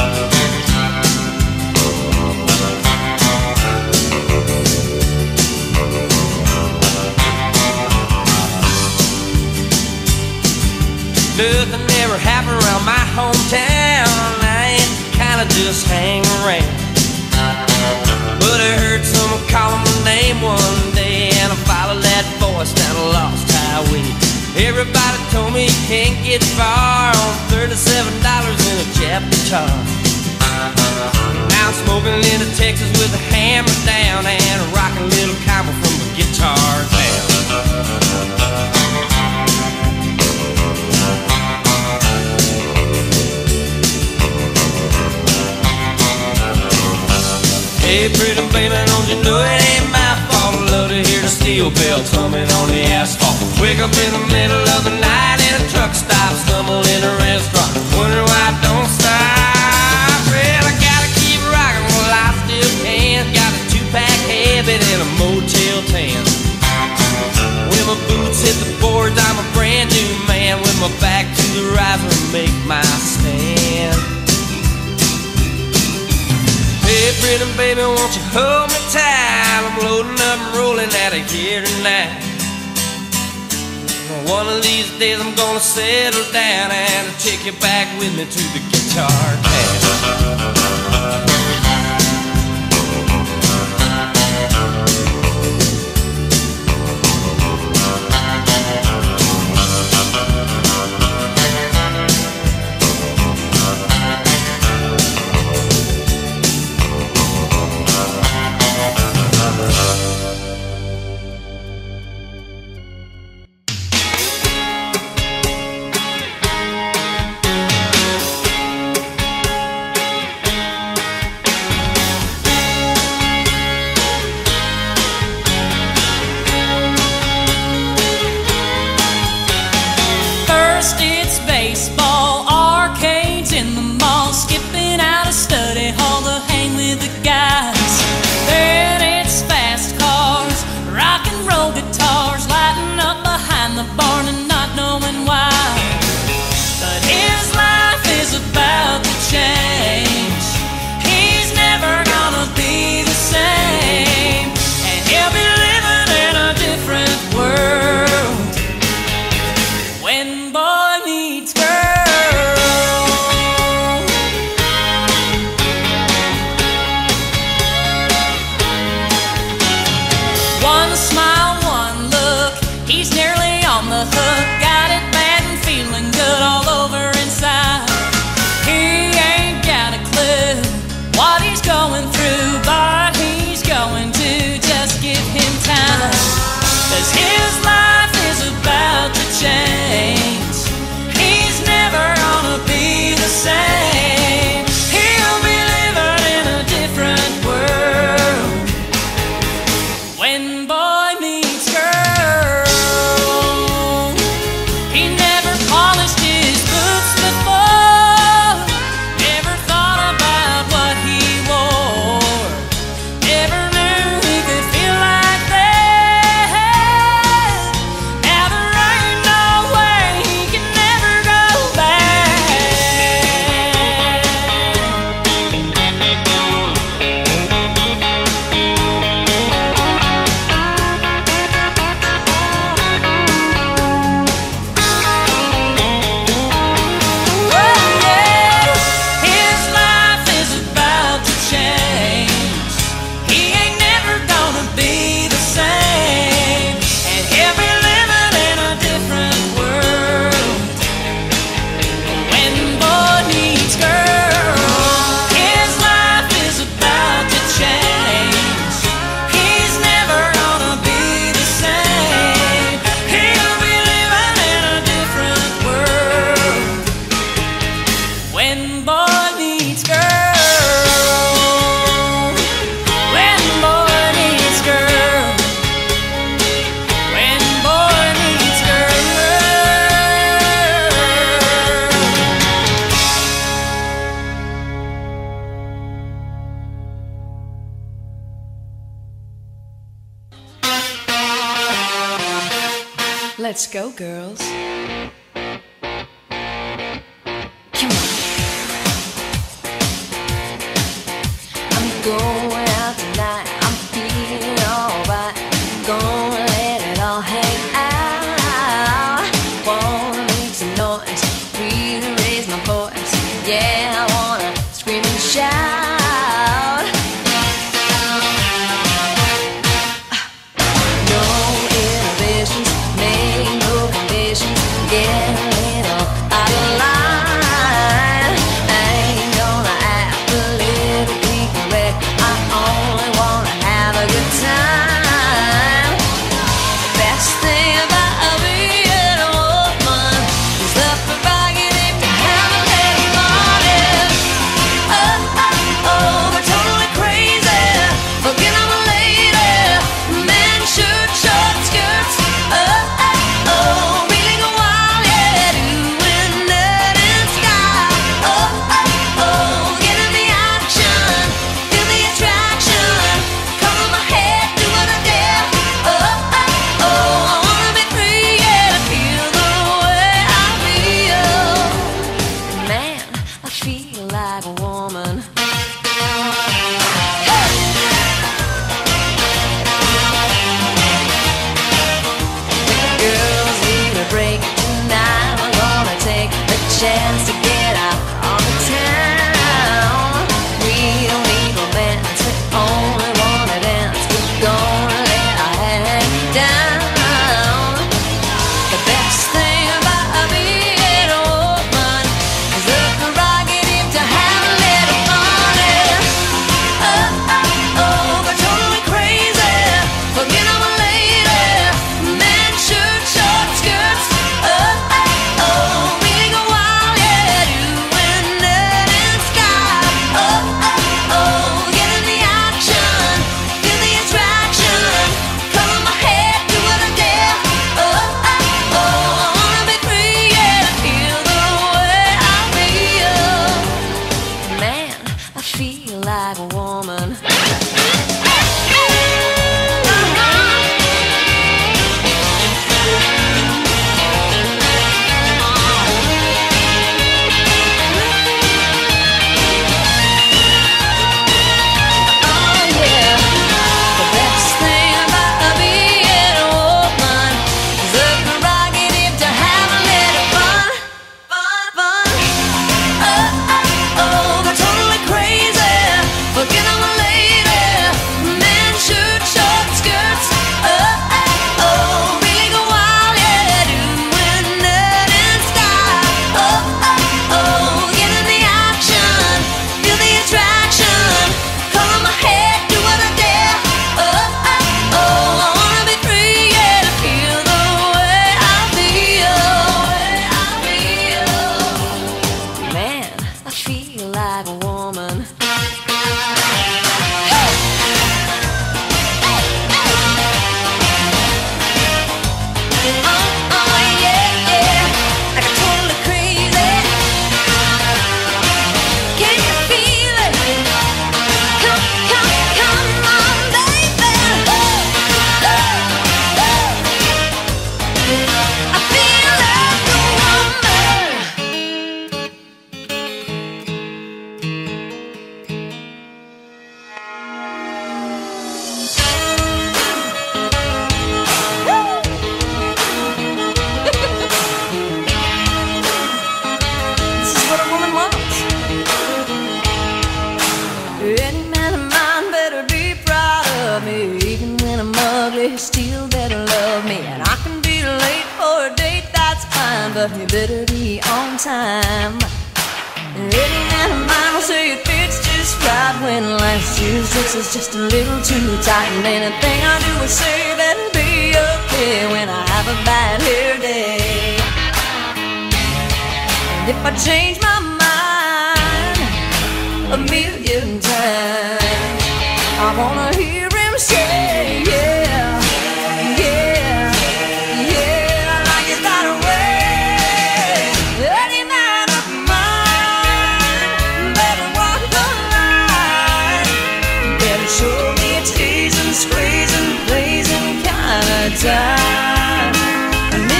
B: Nothing ever happened around my hometown. I ain't the kind of just hang around. But I heard someone calling my name one day, and I followed that voice down a lost highway. Everybody told me you can't get far on thirty-seven dollars in a Jap guitar. Now I'm smoking into Texas with a hammer down and a rockin' little cowboy from a guitar town. Hey, pretty baby, don't you know it ain't my fault? I love to hear the steel bells humming on the asphalt. Wake up in the middle of the night in a truck stop, stumble in a restaurant, wonder why I don't stop. Well, I gotta keep rocking while I still can. Got a two-pack habit and a Motel ten. When my boots hit the boards, I'm a brand new man. With my back to the riser, make my stand. Hey, pretty baby, won't you hold me tight? I'm loading up and rolling out of here tonight. One of these days I'm gonna settle down and I'll take you back with me to the guitar town.
C: Let's go, girls. Come on. I'm going out tonight. I'm feeling alright. Gonna let it all hang out. Wanna make some noise, really raise my voice. Yeah, I wanna scream and shout. No inhibitions, make no conditions. Get a little out of line. I ain't gonna act politically correct. I only wanna have a good time. The best thing about being a woman is the prerogative to have a little fun. Oh, oh, oh, we're totally crazy. Forget I'm a lady. Men shirt, short skirts. Oh, oh, oh, really go wild, yeah, doing that in style. Oh, oh, oh, get in the action, feel the attraction. Come on my head, do what I dare. Oh, oh, oh, I wanna be free, yeah, feel the way I feel. Man, I feel like a woman. Girls need a break tonight. I'm gonna take a chance to get out on the town. We don't need romance, we only wanna dance. We're gonna let our head down. The best thing about being a woman is the prerogative to have a little fun. Oh, oh, oh, we're totally crazy. Forget I'm a lady. Men shirt, short skirts. Oh, oh, oh, we go wild, yeah, doing that in style. Oh, oh, oh, get in the action, feel the attraction. Come on my head, do what I dare. Oh, oh, oh, I wanna be free, yeah, feel the way I feel. Man, I feel like a woman. Oh yeah, the best thing about being a woman is the prerogative to have a little fun, fun, fun. Oh, oh, oh, they're totally crazy. Forget I'm a lady. Men shirt, short skirts. Oh, oh, oh, really go wild, yeah, doing that in style. Oh, oh, oh, get in the action, feel the attraction. Come on my head, do what I dare. Oh, oh, oh, I wanna be free, yeah, to feel the way I feel. I feel. Man, I feel like a woman. Oh, oh, yeah, yeah, like I'm totally crazy. Can you feel it? Come, come, come on, baby. I feel like a woman. This is what a woman wants. Any man of mine better be proud of me. Even when I'm ugly, he still better love me. And I can be late for a date, that's fine, but you better be on time. Any man of mine will say it fits just right when last year's dress is just a little too tight. And anything I do or say better be okay when I have a bad hair day. And if I change my mind a million times, I wanna hear him say, yeah, yeah, yeah, like it's not a way. Any man of mine better walk the line, better show me a teasing, squeezing, blazing kind of time. And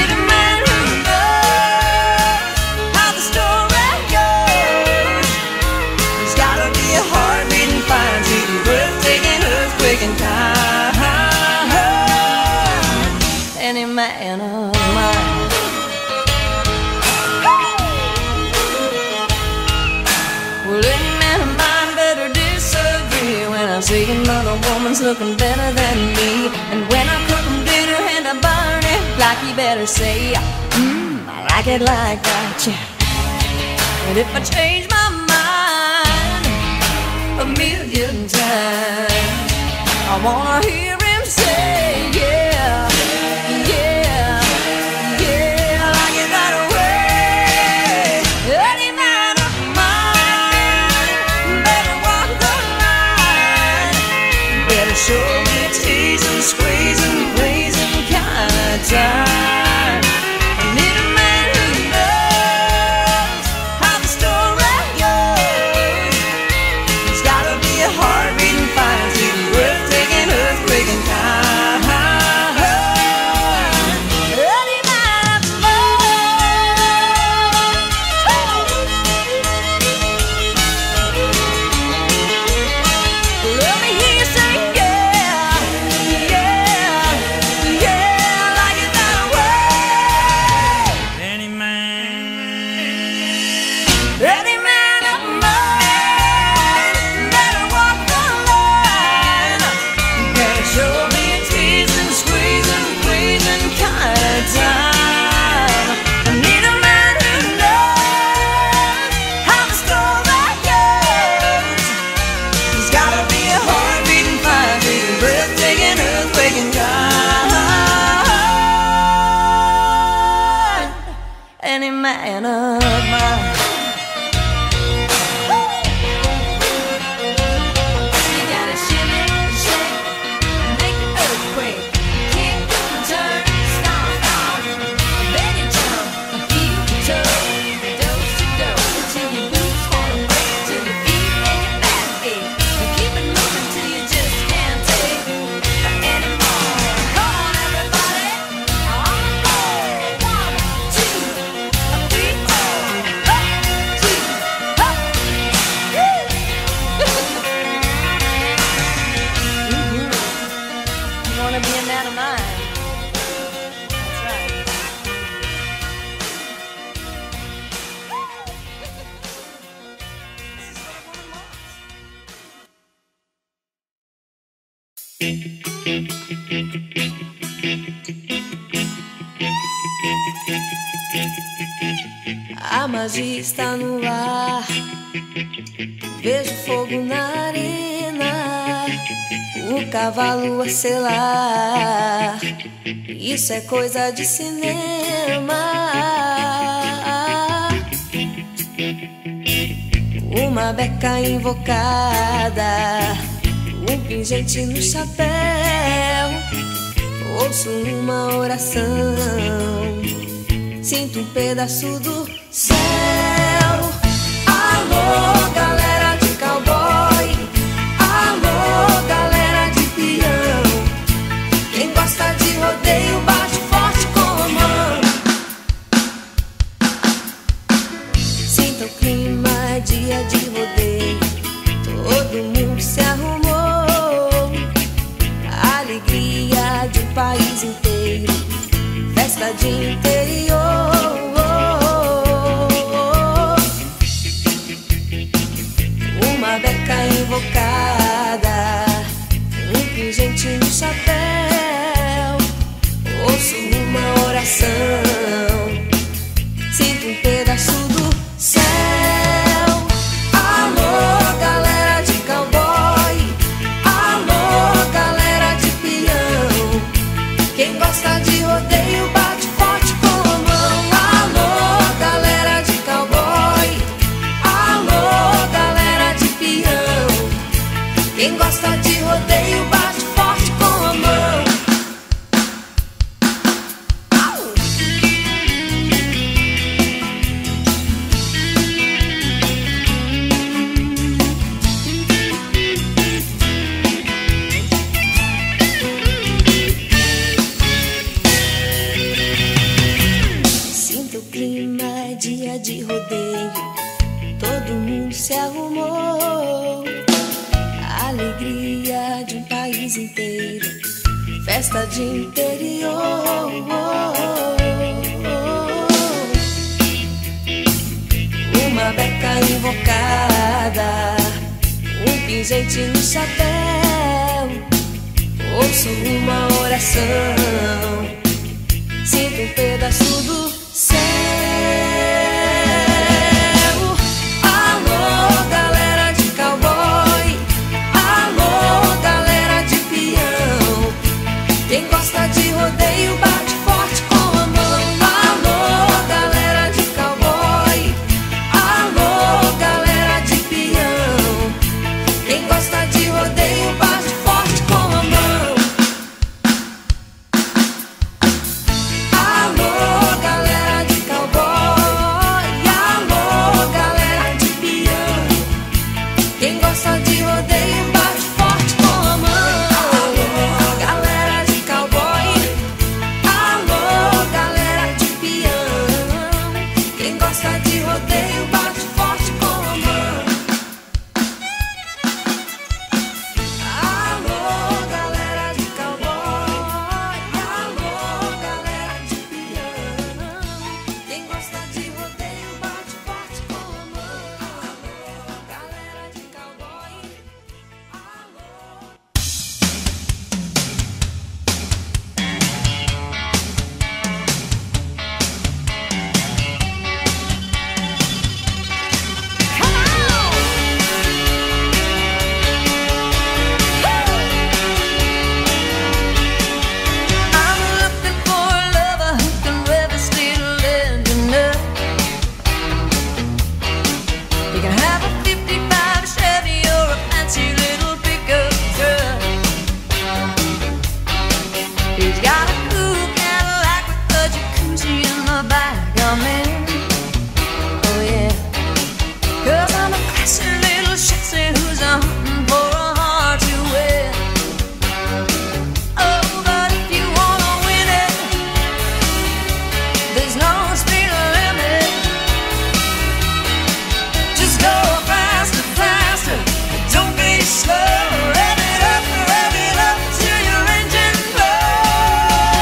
C: man of mine. Well, any man of mine better disagree when I see another woman's looking better than me. And when I cook him dinner and I burn it like, he better say, mmm, I like it like that, yeah. And if I change my mind a million times, I wanna hear him say, yeah, yeah, yeah, I like it that way. Any man of mine better walk the line, better show me teasing, squeezing, pleasing kind of time. I need a man who knows how the story goes. He's gotta be a heart-beating fire, breathtaking, earthquaking kind. Any man of mine. Let me hear you say yeah, yeah, yeah, I like it that way.
D: Any man,
C: Any man of mine better walk the line, better show me a teasing, squeezing, pleasing kind of time. I need a man who knows how the story goes. He's gotta be a heart-beating, fire-beating, breathtaking, earthquaking kind. Any man of mine. You gotta shimmy, shake, make the earthquake, kick, turn, stomp, stomp, then you jump, heel to toe, dose to dose, till your boots wanna break, till your feet and your back ache. You keep it moving till you just can't take anymore. Come on, everybody, on the floor. One, two, three, four. Up, two, up. Woo! Mhm. You wanna be a man of mine? That's right. This is what a woman wants. A magia está no ar. Vejo fogo na arena, o cavalo a selar. Isso é coisa de cinema. Uma beca invocada, um pingente no chapéu. Ouço uma oração, sinto um pedaço do céu. Alô, galera de cowboy. Alô, galera de peão. Quem gosta de rodeio, bate forte com a mão. Sinta o clima, é dia de rodeio. Todo mundo se arrumou. A alegria de um país inteiro, festa de interior. Uma beca invocada, um pingente no chapéu. Ouço uma oração, sinto um pedaço do céu. Alô, galera de cowboy. Alô, galera de peão. Quem gosta de rodeio, bate forte com a mão. Alô, galera de cowboy. Alô, galera de peão. Quem gosta de rodeio, bate forte com a mão. Sinto o clima, é dia de rodeio. Todo mundo se arrumou. A alegria de um país inteiro, festa de interior. Uma beca invocada, um pingente no chapéu. Ouço uma oração, sinto um pedaço do céu. Alô, galera de cowboy, alô, galera de peão. Quem gosta de rodeio bate forte com a mão. Alô, galera de cowboy, alô, galera de peão. Quem gosta de rodeio bate forte com a mão. Alô, galera de cowboy, alô, galera de peão. Quem gosta de rodeio bate forte com a mão. Alô, galera de cowboy, alô, galera de peão. Quem gosta de rodeio bate forte com a mão. Alô, galera de cowboy, alô, galera de peão. Quem gosta de rodeio bate forte com a mão. Alô, galera de cowboy, alô. I'm looking for a lover who can weather still ending up. You can have a fifty-five Chevy or a fancy little pickup truck. He's got a cool Cadillac with a jacuzzi in the back. I'm in, oh yeah. 'Cause I'm a classy little shitsy who's a hunting for a heart to win. Oh, but if you wanna win it, there's no speed limit. Just go faster, faster, don't be slow. Rev it up, rev it up till your engine blows.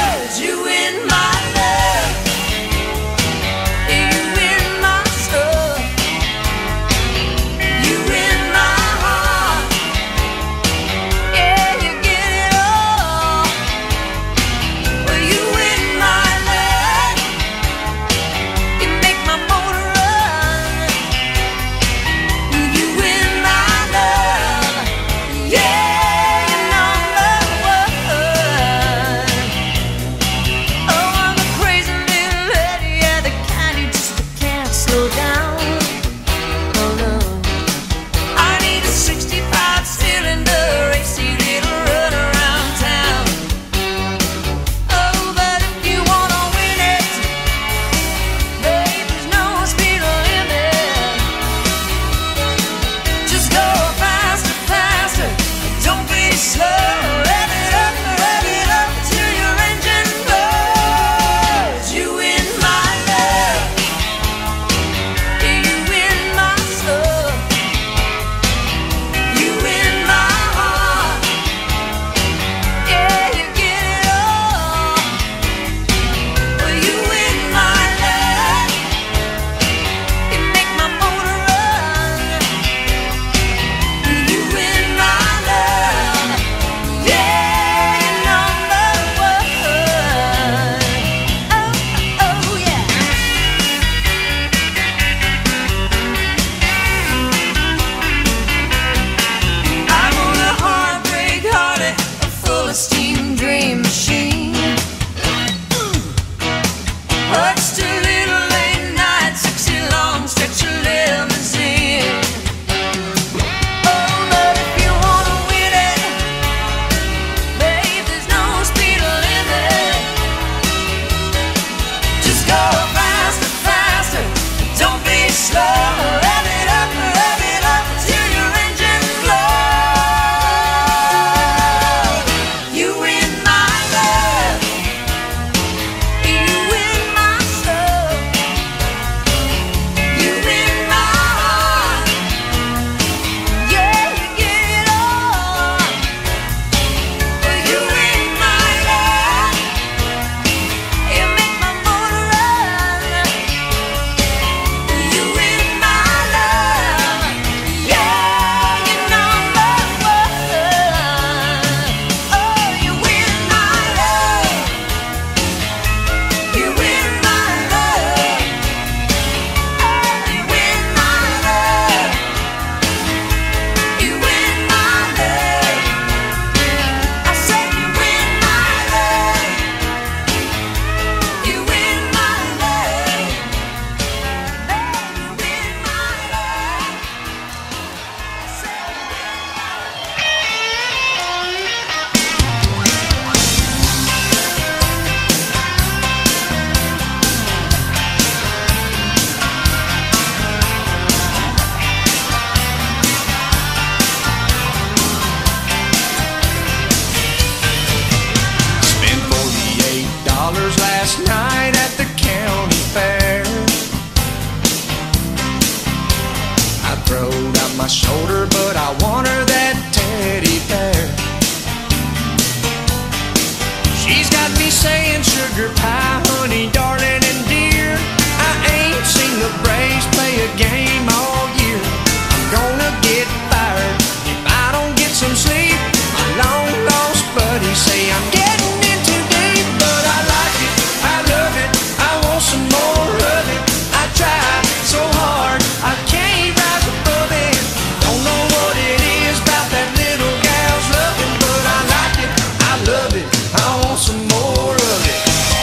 B: saying sugar pie, honey, darling, and dear. I ain't seen the Braves play a game all year. I'm gonna get fired if I don't get some sleep. My long lost buddies say I'm getting in too deep, but I like it, I love it, I want some more of it. I try so hard, I can't rise above it. Don't know what it is about that little gal's loving, but I like it, I love it, I want some more of it.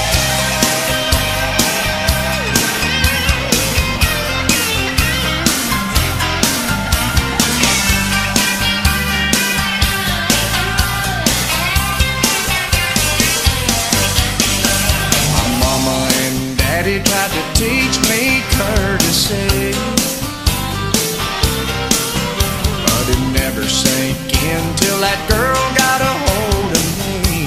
B: My mama and daddy tried to teach me courtesy, but it never sank in till that girl got a hold of me.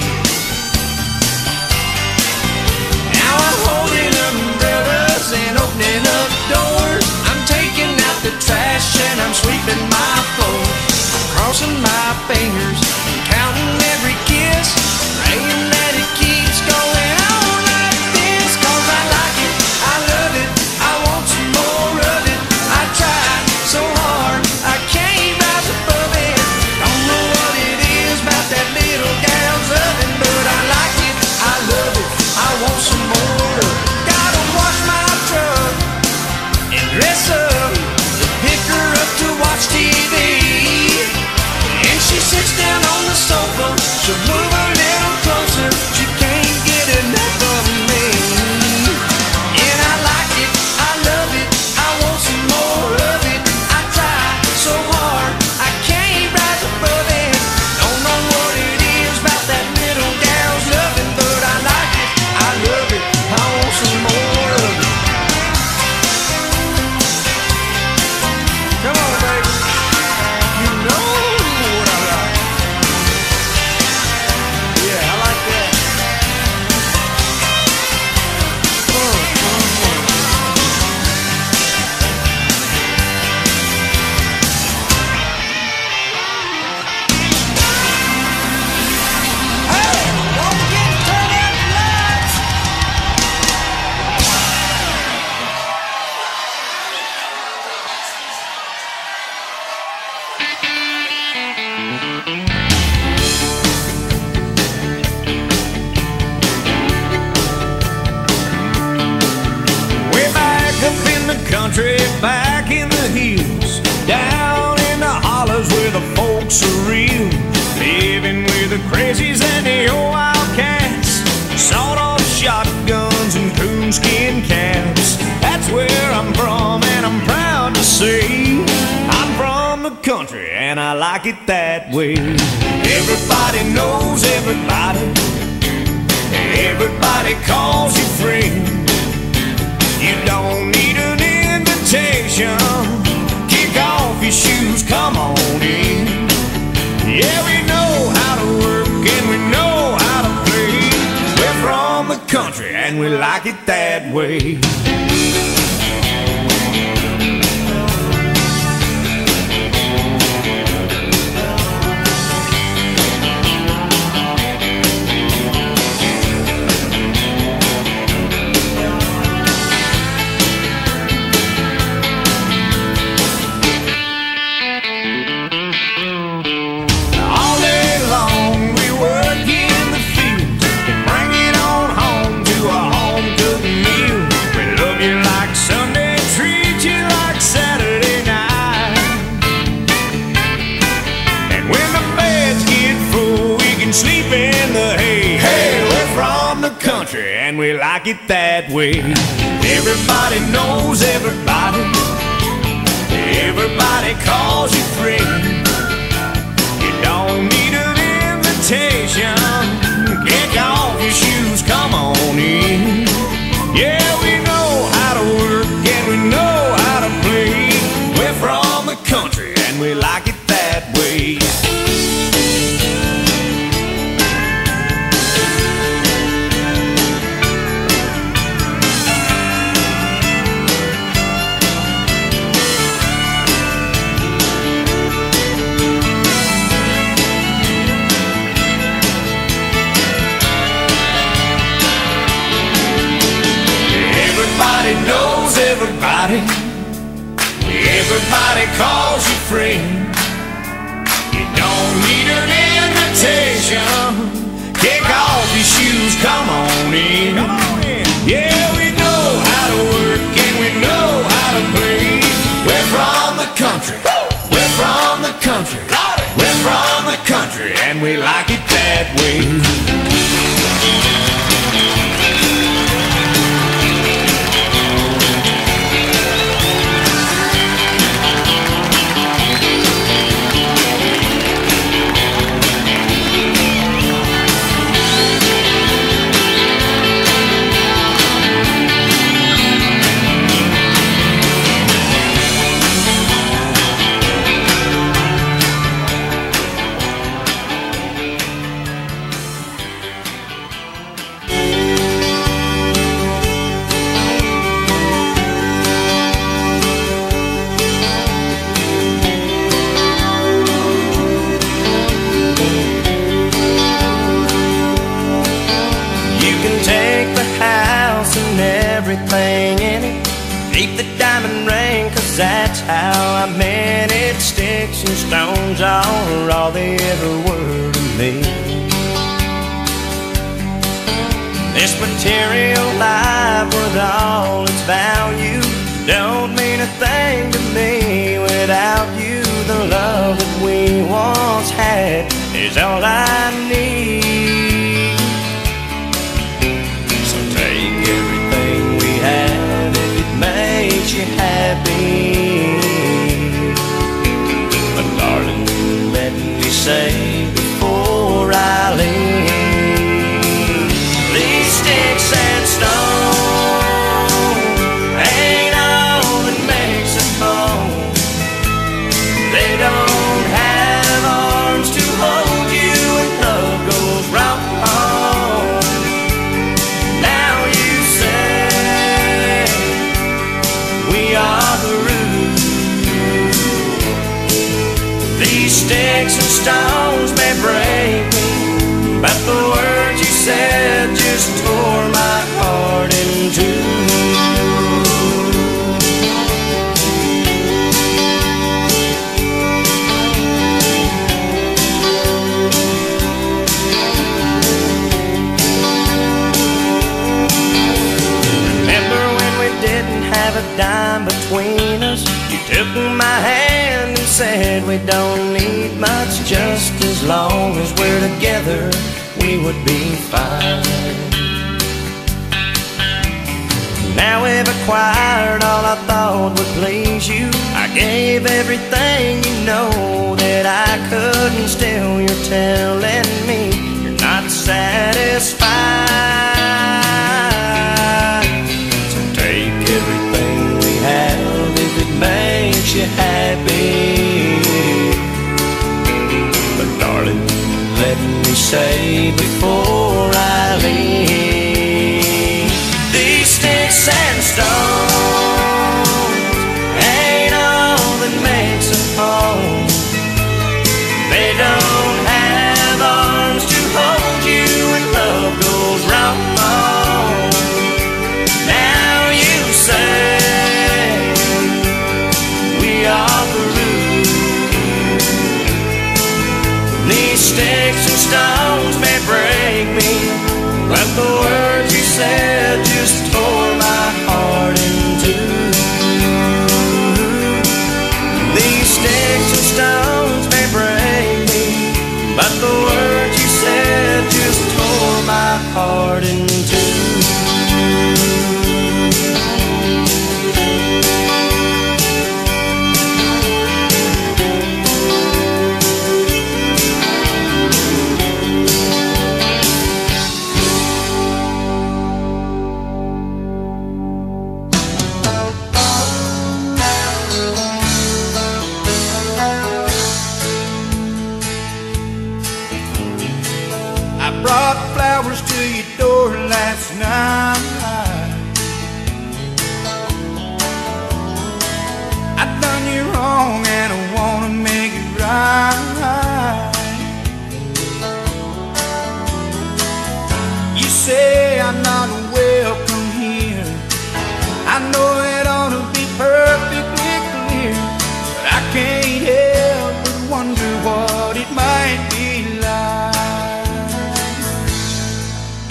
B: Now I'm holding umbrellas and opening up doors. I'm taking out the trash and I'm sweeping my floors. I'm crossing my fingers and counting every kiss, praying that it keeps going on like this. Cause I like it, I love it, I want some more of it. I try so hard, I can't rise above it. Don't know what it is about that little gal's oven, but I like it, I love it, I want some more of it. Gotta wash my truck and dress up to pick her up to watch T V. And she sits down on the sofa, she'll move a little closer, she can't get enough of me. And I like it, I love it, I want some more of it. I try so hard, I can't rise above it. Don't know what it is about that little gal's loving, but I like it, I love it, I want some more of it. Come on, baby, you know what I like. Yeah, I like that. Oh, oh, oh. Hey, don't forget to turn out the lights. Way back up in the country, back in the hills, down in the hollers where the folks are real, living with the crazies and the old wildcats, sawed-off shotguns and coonskin caps. That's where I'm from, and I'm proud to say I'm from the country, and I like it that way. Everybody knows everybody, everybody calls you friend. You don't need an invitation, kick off your shoes, come on in. Yeah, we know how to work and we know how to play. We're from the country and we like it that way. All day long we work in the field and bring it on home to a home-cooked meal. We love you like Sunday, treat you like Saturday night. And when the beds get full, we can sleep in the hay. Hey, we're from the country and we like it that way. Everybody knows everybody, everybody calls you friend. You don't need an invitation, kick off your shoes, come on in. Yeah, we know how to work and we know how to play. We're from the country and we like it that way. everybody. Everybody calls you friend. You don't need an invitation. Kick off your shoes, come on in. Come on in. Yeah, we know how to work and we know how to play. We're from the country. We're from the country. We're from the country and we like it that way. Everything in it, keep the diamond ring, cause that's how I meant it. Sticks and stones are all they ever were to me. This material life with all its value don't mean a thing to me without you. The love that we once had is all I need. So take everything we have if it makes you happy. But darling, let me say before I leave, these sticks and stones ain't all that makes us home. They don't have arms to hold you when love goes wrong. Now you say we are the root. These sticks and stones may break me, but the words you said just tore my heart in two. Have a dime between us. You took my hand and said we don't need much. Just as long as we're together, we would be fine. Now we've acquired all I thought would please you. I gave everything, you know that I could, and still you're telling me you're not satisfied. Everything we have if it makes you happy. But darling, let me say before I leave, these sticks and stones ain't all that makes a home. They don't have arms to hold you when love goes wrong. Sticks and stones may break me, but the words you said just tore my heart in two. These sticks and stones may break me, but the words you said just tore my heart in two. You say I'm not welcome here. I know it ought to be perfect.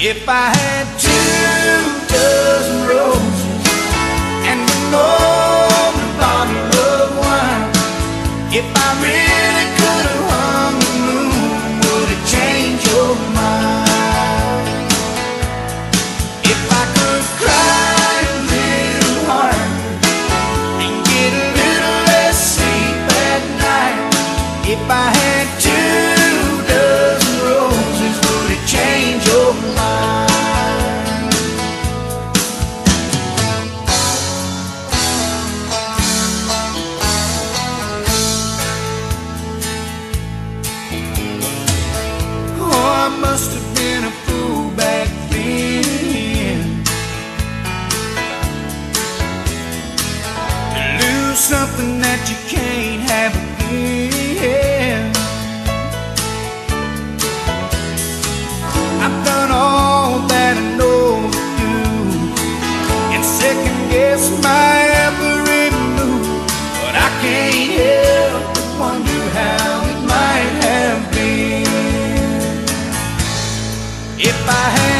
B: If I had two dozen roses and an old bottle of wine, if I really could have hung the moon, would it change your mind? If I could cry a little harder and get a little less sleep at night, if I had two dozen roses, would it change your mind? Oh, I must have been a fool back then to lose something that you can't have again. I've done all that I know to do and second guess my every move, but I can't help but wonder how it might have been if I had